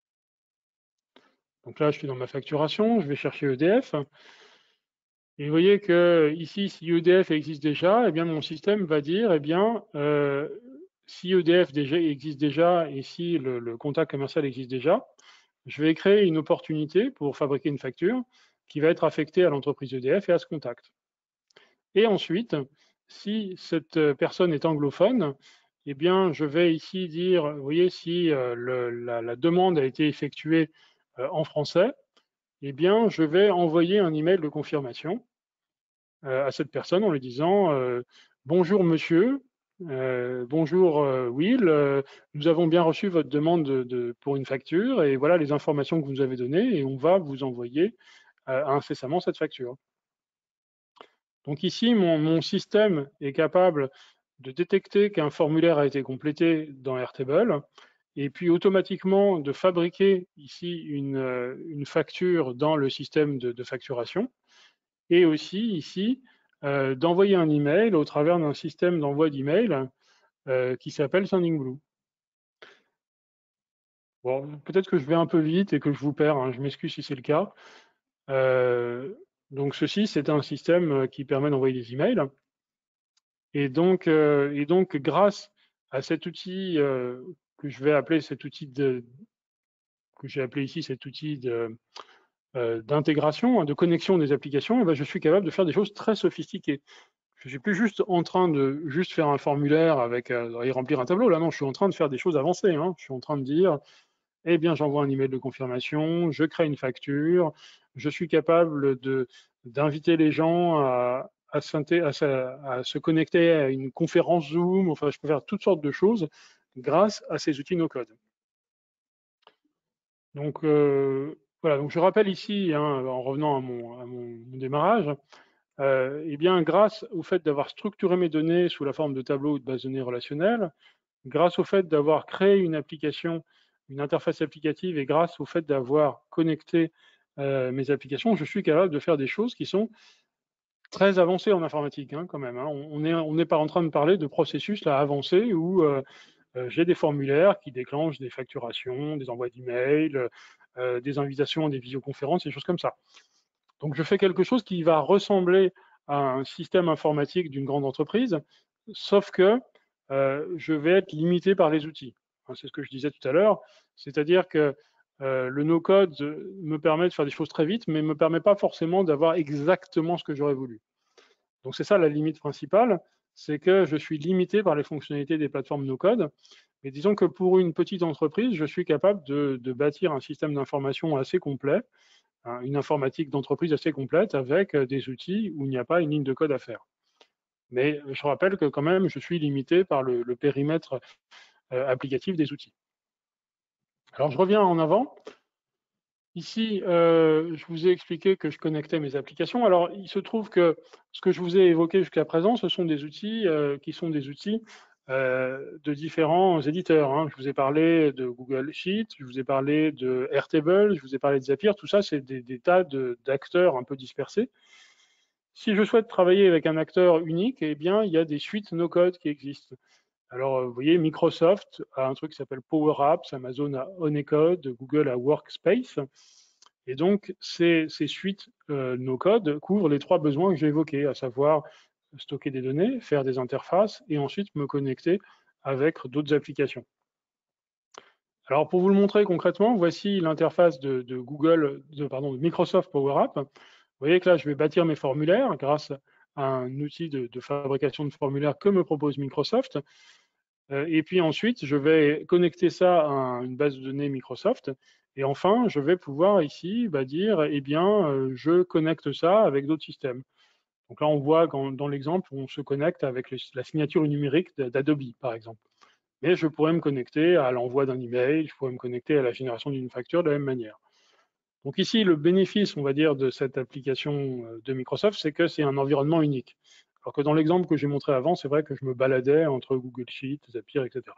Donc là, je suis dans ma facturation, je vais chercher EDF. Et vous voyez que ici, si EDF existe déjà, eh bien, mon système va dire, eh bien, si EDF existe déjà et si le contact commercial existe déjà, je vais créer une opportunité pour fabriquer une facture qui va être affectée à l'entreprise EDF et à ce contact. Et ensuite, si cette personne est anglophone, eh bien, je vais ici dire, vous voyez, si la demande a été effectuée en français, eh bien, je vais envoyer un email de confirmation à cette personne en lui disant bonjour monsieur, bonjour Will, nous avons bien reçu votre demande pour une facture et voilà les informations que vous nous avez données et on va vous envoyer incessamment cette facture. Donc ici, mon système est capable de détecter qu'un formulaire a été complété dans Airtable et puis automatiquement de fabriquer ici une facture dans le système de facturation et aussi ici d'envoyer un email au travers d'un système d'envoi d'email qui s'appelle Sendingblue. Bon, peut-être que je vais un peu vite et que je vous perds, hein, je m'excuse si c'est le cas. Donc ceci, c'est un système qui permet d'envoyer des emails. Et donc, grâce à cet outil que je vais appeler cet outil que j'ai appelé ici cet outil d'intégration, de connexion des applications, et ben, je suis capable de faire des choses très sophistiquées. Je suis plus juste en train de juste faire un formulaire avec et remplir un tableau. Là, non, je suis en train de faire des choses avancées. Hein. Je suis en train de dire, eh bien, j'envoie un email de confirmation, je crée une facture, je suis capable d'inviter les gens à se connecter à une conférence Zoom. Enfin, je peux faire toutes sortes de choses grâce à ces outils no-code. Donc, voilà. Donc, je rappelle ici, hein, en revenant à mon démarrage, eh bien, grâce au fait d'avoir structuré mes données sous la forme de tableaux ou de bases de données relationnelles, grâce au fait d'avoir créé une application, une interface applicative et grâce au fait d'avoir connecté mes applications, je suis capable de faire des choses qui sont très avancées en informatique hein, quand même. Hein. On n'est pas en train de parler de processus là, avancés où j'ai des formulaires qui déclenchent des facturations, des envois d'emails, des invitations à des visioconférences, des choses comme ça. Donc je fais quelque chose qui va ressembler à un système informatique d'une grande entreprise, sauf que je vais être limité par les outils. C'est ce que je disais tout à l'heure, c'est-à-dire que le no-code me permet de faire des choses très vite, mais ne me permet pas forcément d'avoir exactement ce que j'aurais voulu. Donc c'est ça la limite principale, c'est que je suis limité par les fonctionnalités des plateformes no-code. Mais disons que pour une petite entreprise, je suis capable de bâtir un système d'information assez complet, hein, une informatique d'entreprise assez complète avec des outils où il n'y a pas une ligne de code à faire. Mais je rappelle que quand même, je suis limité par le périmètre applicatif des outils. Alors je reviens en avant. Ici, je vous ai expliqué que je connectais mes applications. Alors, il se trouve que ce que je vous ai évoqué jusqu'à présent, ce sont des outils qui sont des outils de différents éditeurs. Hein. Je vous ai parlé de Google Sheets, je vous ai parlé de Airtable, je vous ai parlé de Zapier. Tout ça, c'est des tas d'acteurs un peu dispersés. Si je souhaite travailler avec un acteur unique, eh bien, il y a des suites no-code qui existent. Alors, vous voyez, Microsoft a un truc qui s'appelle Power Apps, Amazon a Honeycode, Google a Workspace. Et donc, ces suites no-code couvrent les trois besoins que j'ai évoqués, à savoir stocker des données, faire des interfaces et ensuite me connecter avec d'autres applications. Alors, pour vous le montrer concrètement, voici l'interface de Microsoft Power App. Vous voyez que là, je vais bâtir mes formulaires grâce à un outil de fabrication de formulaires que me propose Microsoft. Et puis ensuite, je vais connecter ça à une base de données Microsoft. Et enfin, je vais pouvoir ici dire, eh bien, je connecte ça avec d'autres systèmes. Donc là, on voit dans l'exemple, on se connecte avec la signature numérique d'Adobe, par exemple. Mais je pourrais me connecter à l'envoi d'un email, je pourrais me connecter à la génération d'une facture de la même manière. Donc ici, le bénéfice, on va dire, de cette application de Microsoft, c'est que c'est un environnement unique. Alors que dans l'exemple que j'ai montré avant, c'est vrai que je me baladais entre Google Sheets, Zapier, etc.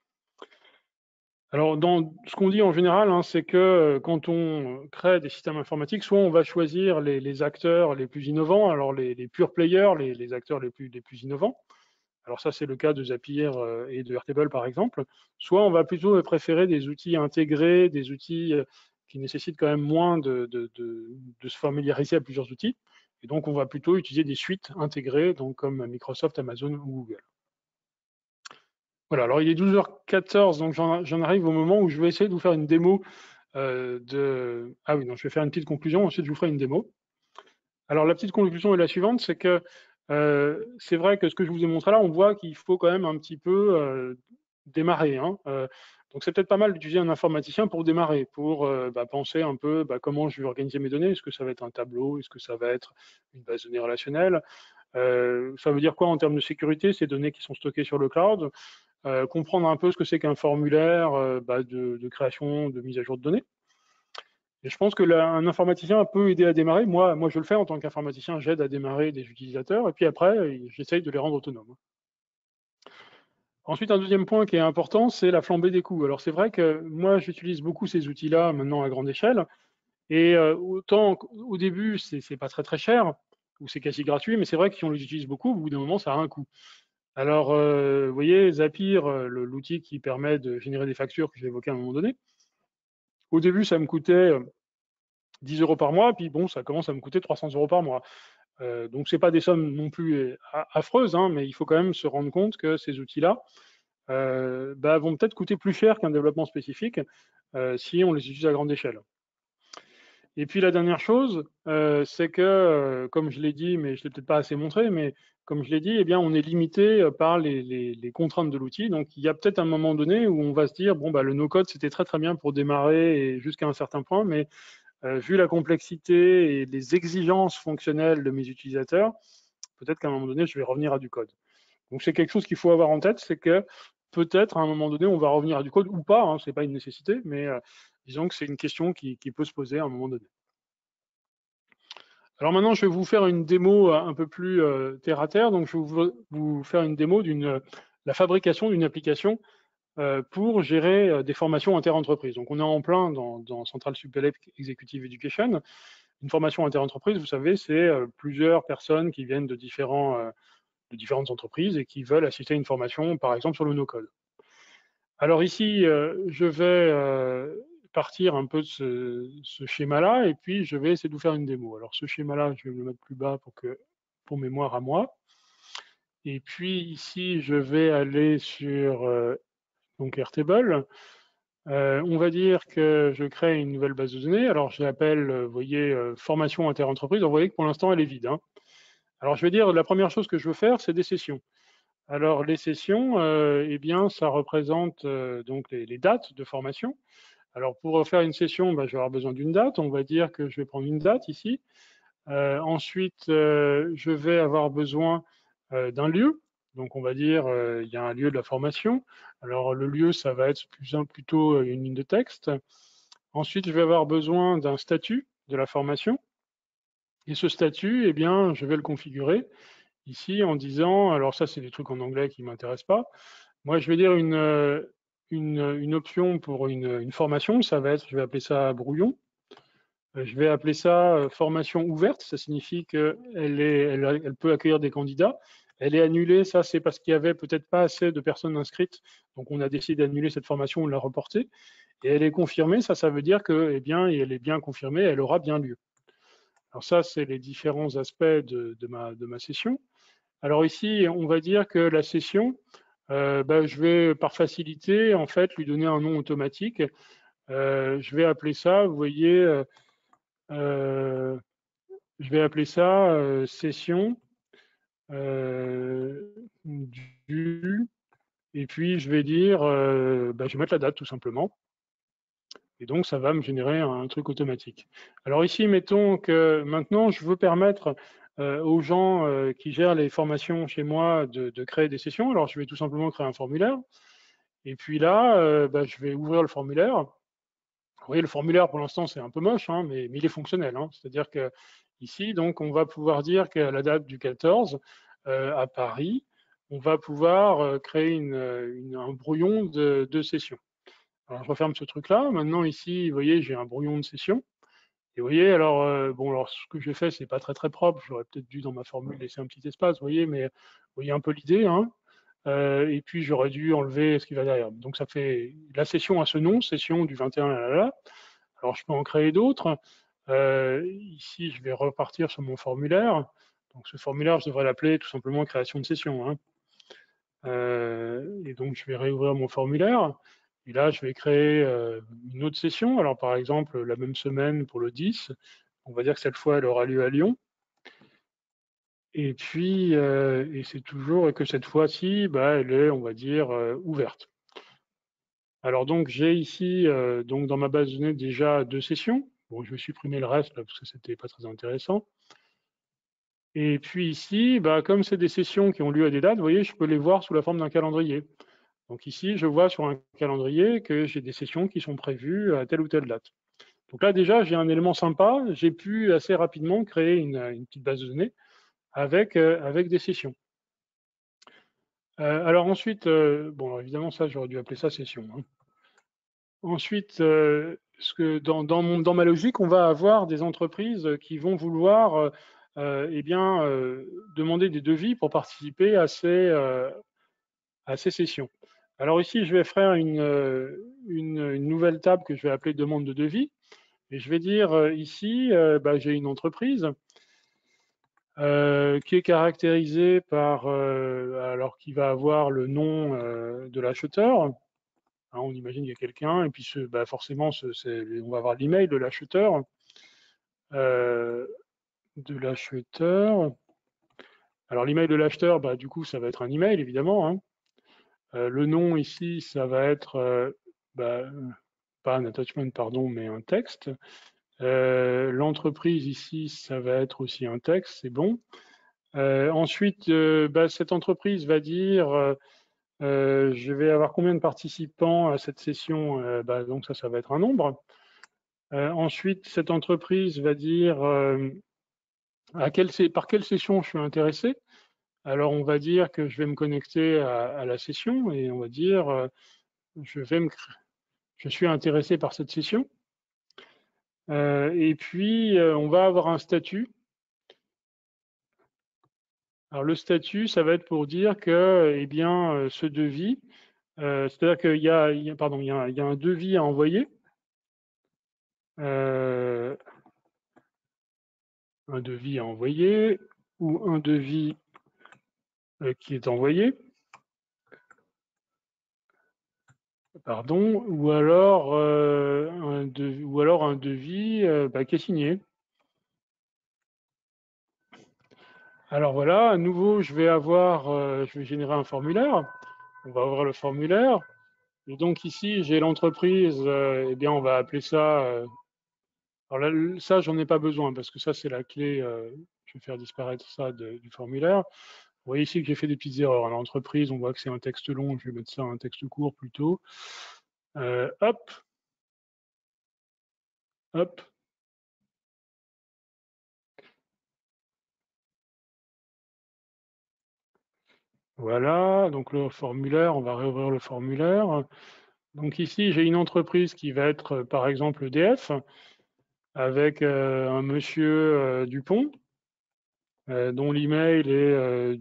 Alors, dans ce qu'on dit en général, hein, c'est que quand on crée des systèmes informatiques, soit on va choisir les acteurs les plus innovants, alors les pure players, les acteurs les plus innovants. Alors ça, c'est le cas de Zapier et de Airtable, par exemple. Soit on va plutôt préférer des outils intégrés, des outils qui nécessitent quand même moins de se familiariser à plusieurs outils. Et donc, on va plutôt utiliser des suites intégrées, donc comme Microsoft, Amazon ou Google. Voilà, alors il est 12h14, donc j'en arrive au moment où je vais essayer de vous faire une démo de... Ah oui, non, je vais faire une petite conclusion, ensuite je vous ferai une démo. Alors la petite conclusion est la suivante, c'est que c'est vrai que ce que je vous ai montré là, on voit qu'il faut quand même un petit peu démarrer. Hein. Donc c'est peut-être pas mal d'utiliser un informaticien pour démarrer, pour penser un peu comment je vais organiser mes données. Est-ce que ça va être un tableau? Est-ce que ça va être une base de données relationnelle? Ça veut dire quoi en termes de sécurité, ces données qui sont stockées sur le cloud? Comprendre un peu ce que c'est qu'un formulaire de création, de mise à jour de données. Et je pense que un informaticien peut aider à démarrer. Moi, je le fais en tant qu'informaticien, j'aide à démarrer des utilisateurs, et puis après, j'essaye de les rendre autonomes. Ensuite, un deuxième point qui est important, c'est la flambée des coûts. Alors c'est vrai que moi, j'utilise beaucoup ces outils-là maintenant à grande échelle, et autant au début, c'est pas très très cher, ou c'est quasi gratuit, mais c'est vrai que si on les utilise beaucoup, au bout d'un moment, ça a un coût. Alors, vous voyez, Zapier, l'outil qui permet de générer des factures que j'ai évoqué à un moment donné, au début, ça me coûtait 10 euros par mois, puis bon, ça commence à me coûter 300 euros par mois. Donc, ce n'est pas des sommes non plus affreuses, hein, mais il faut quand même se rendre compte que ces outils-là vont peut-être coûter plus cher qu'un développement spécifique si on les utilise à grande échelle. Et puis la dernière chose, c'est que, comme je l'ai dit, mais je ne l'ai peut-être pas assez montré, mais comme je l'ai dit, eh bien, on est limité par les contraintes de l'outil. Donc il y a peut-être un moment donné où on va se dire, bon, le no-code, c'était très très bien pour démarrer et jusqu'à un certain point, mais vu la complexité et les exigences fonctionnelles de mes utilisateurs, peut-être qu'à un moment donné, je vais revenir à du code. Donc c'est quelque chose qu'il faut avoir en tête, c'est que peut-être à un moment donné, on va revenir à du code ou pas, hein, ce n'est pas une nécessité, mais disons que c'est une question qui peut se poser à un moment donné. Alors maintenant, je vais vous faire une démo un peu plus terre à terre. Donc, je vais vous faire une démo de la fabrication d'une application pour gérer des formations inter-entreprises. Donc, on est en plein dans Central Supélec Executive Education. Une formation inter-entreprise, vous savez, c'est plusieurs personnes qui viennent de différentes entreprises et qui veulent assister à une formation, par exemple, sur le no-code. Alors ici, je vais partir un peu de ce schéma-là, et puis je vais essayer de vous faire une démo. Alors ce schéma-là, je vais le mettre plus bas pour mémoire à moi. Et puis ici, je vais aller sur donc Airtable. On va dire que je crée une nouvelle base de données. Alors je l'appelle, vous voyez, formation inter-entreprise. Vous voyez que pour l'instant, elle est vide. Hein. Alors je vais dire, la première chose que je veux faire, c'est des sessions. Alors les sessions, eh bien, ça représente donc les dates de formation. Alors pour faire une session, je vais avoir besoin d'une date. On va dire que je vais prendre une date ici. Ensuite, je vais avoir besoin d'un lieu. Donc on va dire il y a un lieu de la formation. Alors le lieu, ça va être plutôt une ligne de texte. Ensuite, je vais avoir besoin d'un statut de la formation. Et ce statut, eh bien, je vais le configurer ici en disant, alors ça c'est des trucs en anglais qui ne m'intéressent pas. Moi, je vais dire une option pour une formation, ça va être, je vais appeler ça brouillon. Je vais appeler ça formation ouverte, ça signifie qu'elle peut accueillir des candidats. Elle est annulée, ça c'est parce qu'il y avait peut-être pas assez de personnes inscrites, donc on a décidé d'annuler cette formation, on l'a reportée. Et elle est confirmée, ça veut dire que, eh bien, elle est bien confirmée, elle aura bien lieu. Alors ça, c'est les différents aspects de ma session. Alors ici, on va dire que la session, je vais par facilité en fait lui donner un nom automatique. Je vais appeler ça, vous voyez, je vais appeler ça session du, et puis je vais dire, je vais mettre la date tout simplement. Et donc, ça va me générer un truc automatique. Alors ici, mettons que maintenant, je veux permettre aux gens qui gèrent les formations chez moi de créer des sessions. Alors, je vais tout simplement créer un formulaire. Et puis là, je vais ouvrir le formulaire. Vous voyez, le formulaire, pour l'instant, c'est un peu moche, hein, mais il est fonctionnel, hein. C'est-à-dire que ici, donc, on va pouvoir dire qu'à la date du 14, à Paris, on va pouvoir créer un brouillon de session. Alors, je referme ce truc-là. Maintenant, ici, vous voyez, j'ai un brouillon de session. Et vous voyez, alors, bon, alors, ce que j'ai fait, c'est pas très très propre. J'aurais peut-être dû, dans ma formule, laisser un petit espace, vous voyez, mais vous voyez un peu l'idée, hein. Et puis, j'aurais dû enlever ce qui va derrière. Donc, ça fait la session à ce nom, session du 21, là, là, là. Alors, je peux en créer d'autres. Ici, je vais repartir sur mon formulaire. Donc, ce formulaire, je devrais l'appeler tout simplement création de session, hein. Et donc, je vais réouvrir mon formulaire. Et là, je vais créer une autre session. Alors, par exemple, la même semaine pour le 10. On va dire que cette fois, elle aura lieu à Lyon. Et puis, et c'est toujours que cette fois-ci, elle est, on va dire, ouverte. Alors, donc, j'ai ici, donc, dans ma base de données, déjà 2 sessions. Bon, je vais supprimer le reste, là, parce que c'était pas très intéressant. Et puis ici, comme c'est des sessions qui ont lieu à des dates, vous voyez, je peux les voir sous la forme d'un calendrier. Donc ici, je vois sur un calendrier que j'ai des sessions qui sont prévues à telle ou telle date. Donc là, déjà, j'ai un élément sympa. J'ai pu assez rapidement créer une petite base de données avec des sessions. Alors ensuite, bon, alors évidemment, ça, j'aurais dû appeler ça session, hein. Ensuite, dans ma logique, on va avoir des entreprises qui vont vouloir demander des devis pour participer à ces sessions. Alors ici, je vais faire une nouvelle table que je vais appeler demande de devis. Et je vais dire ici, j'ai une entreprise qui est caractérisée par, alors qui va avoir le nom de l'acheteur. Hein, on imagine qu'il y a quelqu'un, et puis forcément, on va avoir l'email de l'acheteur. Euh, Alors l'email de l'acheteur, du coup, ça va être un email, évidemment, hein. Le nom ici, ça va être pas un attachment, pardon, mais un texte. L'entreprise ici, ça va être aussi un texte, c'est bon. Ensuite, cette entreprise va dire je vais avoir combien de participants à cette session, donc ça va être un nombre. Ensuite, cette entreprise va dire par quelle session je suis intéressé. Alors, on va dire que je vais me connecter à la session et on va dire je suis intéressé par cette session. Et puis, on va avoir un statut. Alors, le statut, ça va être pour dire que, eh bien, ce devis, c'est-à-dire qu'il y a un devis à envoyer. Un devis à envoyer ou un devis qui est envoyé, pardon, ou alors un devis qui est signé. Alors voilà, à nouveau, je vais générer un formulaire. On va ouvrir le formulaire. Et donc ici, j'ai l'entreprise, eh bien, on va appeler ça. Alors là, ça, j'en ai pas besoin parce que ça, c'est la clé. Je vais faire disparaître ça du formulaire. Vous voyez ici que j'ai fait des petites erreurs. À l'entreprise, on voit que c'est un texte long. Je vais mettre ça en texte court plutôt. Hop, hop. Voilà, donc le formulaire, on va réouvrir le formulaire. Donc ici, j'ai une entreprise qui va être, par exemple, EDF, avec un monsieur Dupont, dont l'email est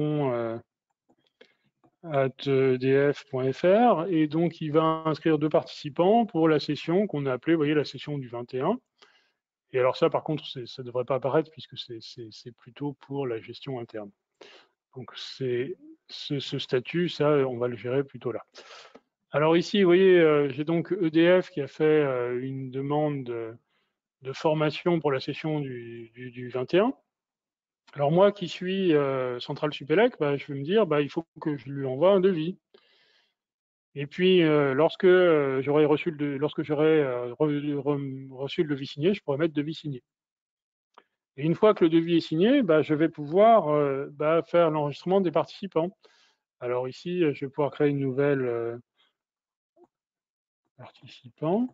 dupont@edf.fr, et donc il va inscrire 2 participants pour la session qu'on a appelée, vous voyez, la session du 21. Et alors ça, par contre, ça ne devrait pas apparaître puisque c'est plutôt pour la gestion interne. Donc c'est ce statut, ça, on va le gérer plutôt là. Alors ici, vous voyez, j'ai donc EDF qui a fait une demande de formation pour la session du 21. Alors moi qui suis Centrale Supélec, je vais me dire, il faut que je lui envoie un devis. Et puis, lorsque j'aurai reçu lorsque j'aurai reçu le devis signé, je pourrai mettre devis signé. Et une fois que le devis est signé, bah, je vais pouvoir faire l'enregistrement des participants. Alors ici, je vais pouvoir créer une nouvelle participant.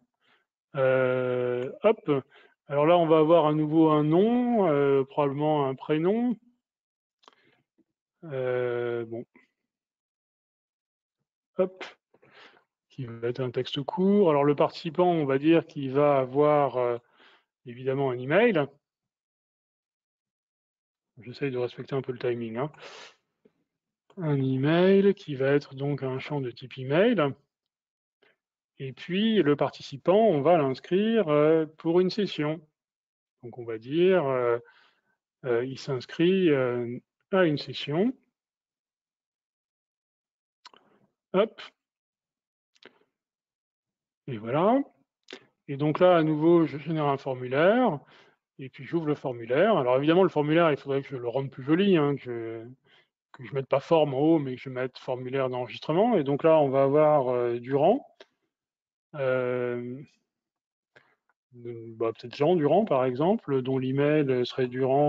Hop. Alors là, on va avoir à nouveau un nom, probablement un prénom. Bon, hop, qui va être un texte court. Alors le participant, on va dire qu'il va avoir évidemment un email. J'essaye de respecter un peu le timing, hein. Un email qui va être donc un champ de type email. Et puis le participant, on va l'inscrire pour une session. Donc on va dire, il s'inscrit à une session. Hop, et voilà. Et donc là, à nouveau, je génère un formulaire. Et puis j'ouvre le formulaire. Alors évidemment, le formulaire, il faudrait que je le rende plus joli, hein, que je ne mette pas forme en haut, mais que je mette formulaire d'enregistrement. Et donc là, on va avoir Durand. Peut-être Jean Durand, par exemple, dont l'email serait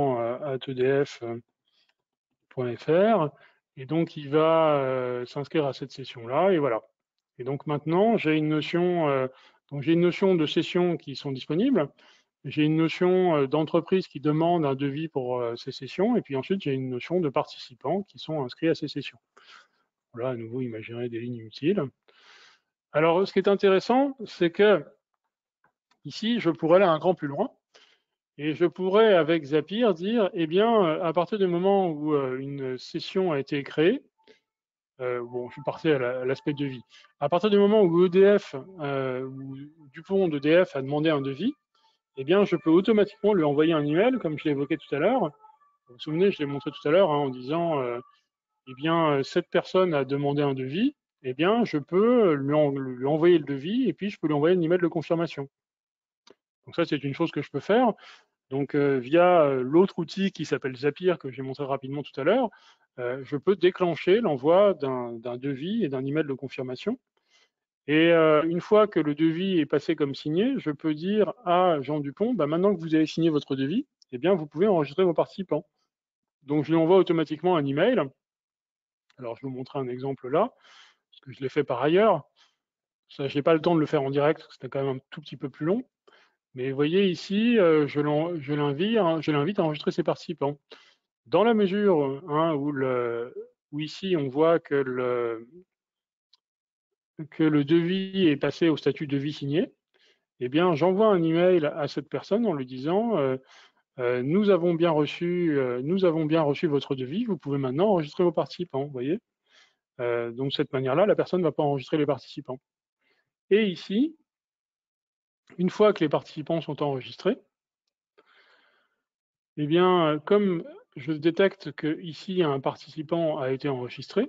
durand@edf.fr. Et donc, il va s'inscrire à cette session-là, et voilà. Et donc maintenant, j'ai une notion de sessions qui sont disponibles. J'ai une notion d'entreprise qui demande un devis pour ces sessions, et puis ensuite j'ai une notion de participants qui sont inscrits à ces sessions. Voilà, à nouveau, imaginez des lignes utiles. Alors, ce qui est intéressant, c'est que ici, je pourrais aller un cran plus loin, et je pourrais, avec Zapier, dire, eh bien, à partir du moment où une session a été créée, bon, je suis parti à l'aspect devis. À partir du moment où EDF, ou Dupont d'EDF a demandé un devis, eh bien, je peux automatiquement lui envoyer un email, comme je l'ai évoqué tout à l'heure. Vous vous souvenez, je l'ai montré tout à l'heure, hein, en disant, eh bien, cette personne a demandé un devis, eh bien, je peux lui envoyer le devis, et puis je peux lui envoyer un email de confirmation. Donc ça, c'est une chose que je peux faire. Donc, via l'autre outil qui s'appelle Zapier, que j'ai montré rapidement tout à l'heure, je peux déclencher l'envoi d'un devis et d'un email de confirmation. Et une fois que le devis est passé comme signé, je peux dire à Jean Dupont, bah, maintenant que vous avez signé votre devis, eh bien, vous pouvez enregistrer vos participants. Donc, je lui envoie automatiquement un email. Alors, je vais vous montrer un exemple là, parce que je l'ai fait par ailleurs. Ça, je n'ai pas le temps de le faire en direct, parce que c'était quand même un tout petit peu plus long. Mais vous voyez ici, je l'invite à enregistrer ses participants. Dans la mesure hein, où ici on voit que le devis est passé au statut devis signé, eh bien j'envoie un email à cette personne en lui disant nous avons bien reçu votre devis, vous pouvez maintenant enregistrer vos participants, vous voyez. Donc de cette manière-là, la personne ne va pas enregistrer les participants. Et ici, une fois que les participants sont enregistrés, eh bien comme je détecte que ici un participant a été enregistré,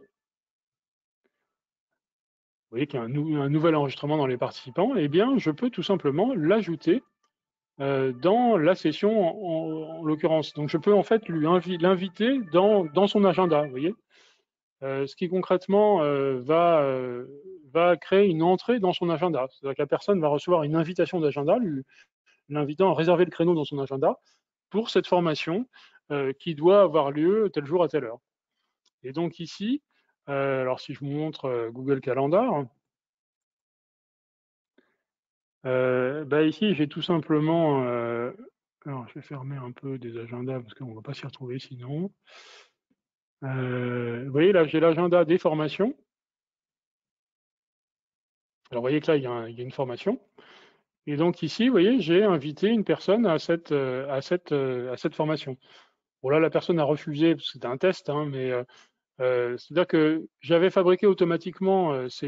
vous voyez qu'il y a un nouvel enregistrement dans les participants, eh bien, je peux tout simplement l'ajouter dans la session en l'occurrence. Donc, je peux en fait l'inviter dans son agenda, vous voyez, ce qui concrètement va créer une entrée dans son agenda. C'est-à-dire que la personne va recevoir une invitation d'agenda, l'invitant à réserver le créneau dans son agenda pour cette formation qui doit avoir lieu tel jour à telle heure. Et donc ici, alors si je vous montre Google Calendar, ici, j'ai tout simplement. Alors, je vais fermer un peu des agendas parce qu'on ne va pas s'y retrouver sinon. Vous voyez, là, j'ai l'agenda des formations. Alors, vous voyez que là, il y a une formation. Et donc, ici, vous voyez, j'ai invité une personne à cette formation. Bon, là, la personne a refusé parce que c'était un test, hein, mais c'est-à-dire que j'avais fabriqué automatiquement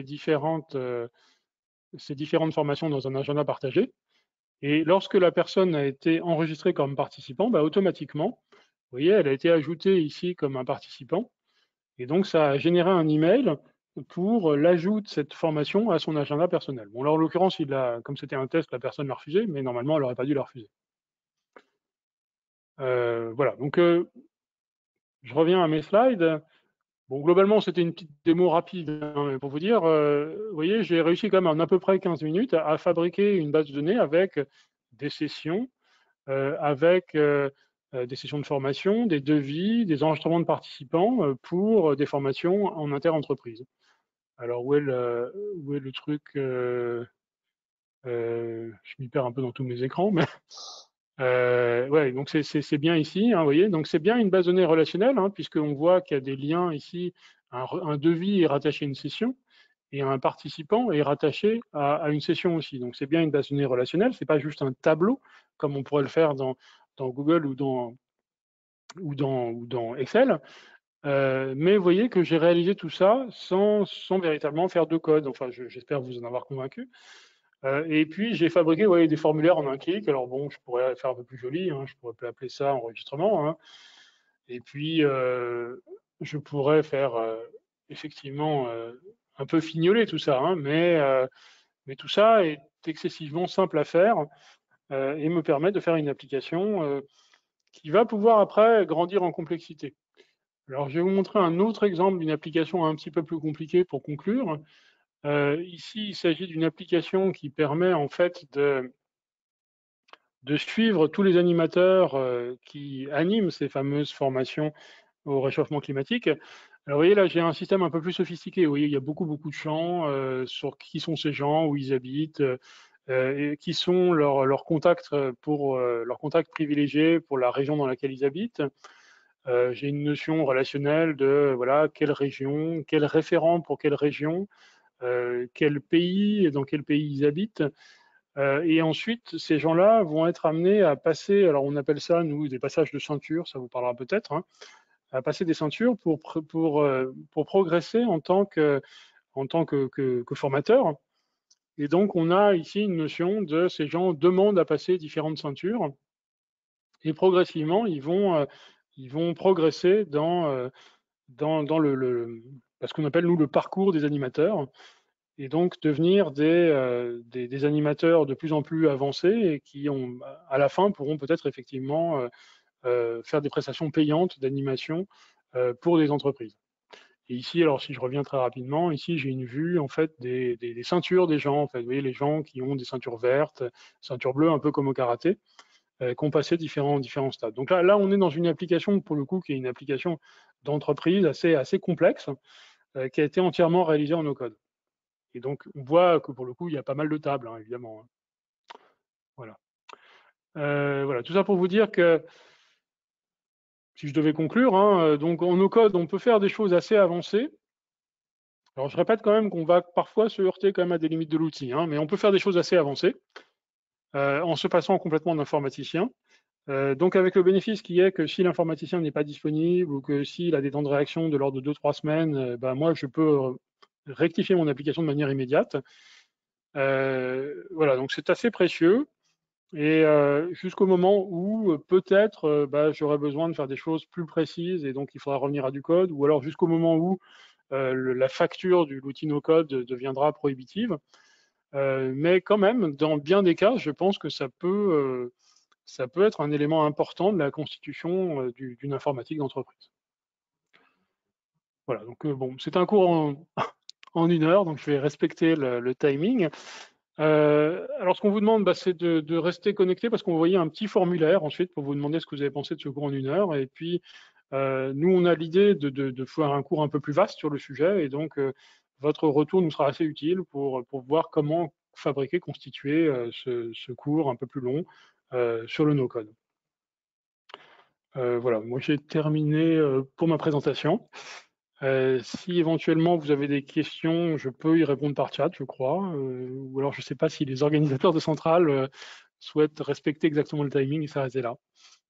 ces différentes formations dans un agenda partagé. Et lorsque la personne a été enregistrée comme participant, bah, automatiquement, vous voyez, elle a été ajoutée ici comme un participant. Et donc, ça a généré un email pour l'ajout de cette formation à son agenda personnel. Bon, là, en l'occurrence, comme c'était un test, la personne l'a refusé, mais normalement, elle n'aurait pas dû la refuser. Voilà, donc je reviens à mes slides. Bon, globalement, c'était une petite démo rapide, hein, mais pour vous dire, vous voyez, j'ai réussi quand même en à peu près 15 minutes à fabriquer une base de données avec des sessions, avec des sessions de formation, des devis, des enregistrements de participants pour des formations en inter-entreprise. Alors, où est le truc je m'y perds un peu dans tous mes écrans, mais ouais, donc c'est bien ici, hein, vous voyez. Donc c'est bien une base de données relationnelle, hein, puisqu'on voit qu'il y a des liens ici. Un devis est rattaché à une session et un participant est rattaché à une session aussi. Donc c'est bien une base de données relationnelle. C'est pas juste un tableau comme on pourrait le faire dans Google ou dans Excel. Mais vous voyez que j'ai réalisé tout ça sans véritablement faire de code. Enfin, j'espère vous en avoir convaincu. Et puis, j'ai fabriqué, vous voyez, des formulaires en un clic. Alors bon, je pourrais faire un peu plus joli, hein, je pourrais appeler ça enregistrement, hein. Et puis, je pourrais faire effectivement un peu fignoler tout ça, hein, mais tout ça est excessivement simple à faire et me permet de faire une application qui va pouvoir après grandir en complexité. Alors, je vais vous montrer un autre exemple d'une application un petit peu plus compliquée pour conclure. Ici, il s'agit d'une application qui permet en fait de suivre tous les animateurs qui animent ces fameuses formations au réchauffement climatique. Alors, vous voyez, là, j'ai un système un peu plus sophistiqué. Vous voyez, il y a beaucoup de champs sur qui sont ces gens, où ils habitent, et qui sont leurs contacts leurs contacts privilégiés pour la région dans laquelle ils habitent. J'ai une notion relationnelle de voilà quelle région, quel référent pour quelle région, quel pays et dans quel pays ils habitent. Et ensuite, ces gens-là vont être amenés à passer, alors on appelle ça, nous, des passages de ceinture, ça vous parlera peut-être, hein, à passer des ceintures pour progresser en tant que formateur. Et donc, on a ici une notion de ces gens demandent à passer différentes ceintures et progressivement, ils vont progresser dans ce qu'on appelle, nous, le parcours des animateurs et donc devenir des animateurs de plus en plus avancés et qui, à la fin, pourront peut-être effectivement faire des prestations payantes d'animation pour des entreprises. Et ici, alors si je reviens très rapidement, ici j'ai une vue en fait des ceintures des gens. En fait, vous voyez les gens qui ont des ceintures vertes, ceintures bleues, un peu comme au karaté, qui ont passé différents stades. Donc là, on est dans une application pour le coup qui est une application d'entreprise assez complexe, qui a été entièrement réalisée en no-code. Et donc on voit que pour le coup, il y a pas mal de tables, hein, évidemment, hein. Voilà. Voilà. Tout ça pour vous dire que si je devais conclure, hein, donc en no-code, on peut faire des choses assez avancées. Alors je répète quand même qu'on va parfois se heurter quand même à des limites de l'outil, hein, mais on peut faire des choses assez avancées en se passant complètement d'informaticien. Donc avec le bénéfice qui est que si l'informaticien n'est pas disponible ou que s'il a des temps de réaction de l'ordre de 2-3 semaines, ben moi je peux rectifier mon application de manière immédiate. Voilà, donc c'est assez précieux. Et jusqu'au moment où peut-être bah, j'aurai besoin de faire des choses plus précises et donc il faudra revenir à du code, ou alors jusqu'au moment où la facture de l'outil no-code deviendra prohibitive. Mais quand même, dans bien des cas, je pense que ça peut être un élément important de la constitution d'une informatique d'entreprise. Voilà, donc bon, c'est un cours en 1 heure, donc je vais respecter le timing. Alors, ce qu'on vous demande, bah, c'est de rester connecté parce qu'on va envoyer un petit formulaire ensuite pour vous demander ce que vous avez pensé de ce cours en 1 heure. Et puis, nous, on a l'idée de faire un cours un peu plus vaste sur le sujet. Et donc, votre retour nous sera assez utile pour voir comment fabriquer, constituer ce cours un peu plus long sur le no-code. Voilà, moi j'ai terminé pour ma présentation. Si éventuellement vous avez des questions, je peux y répondre par chat, je crois. Ou alors je ne sais pas si les organisateurs de centrale souhaitent respecter exactement le timing et s'arrêter là.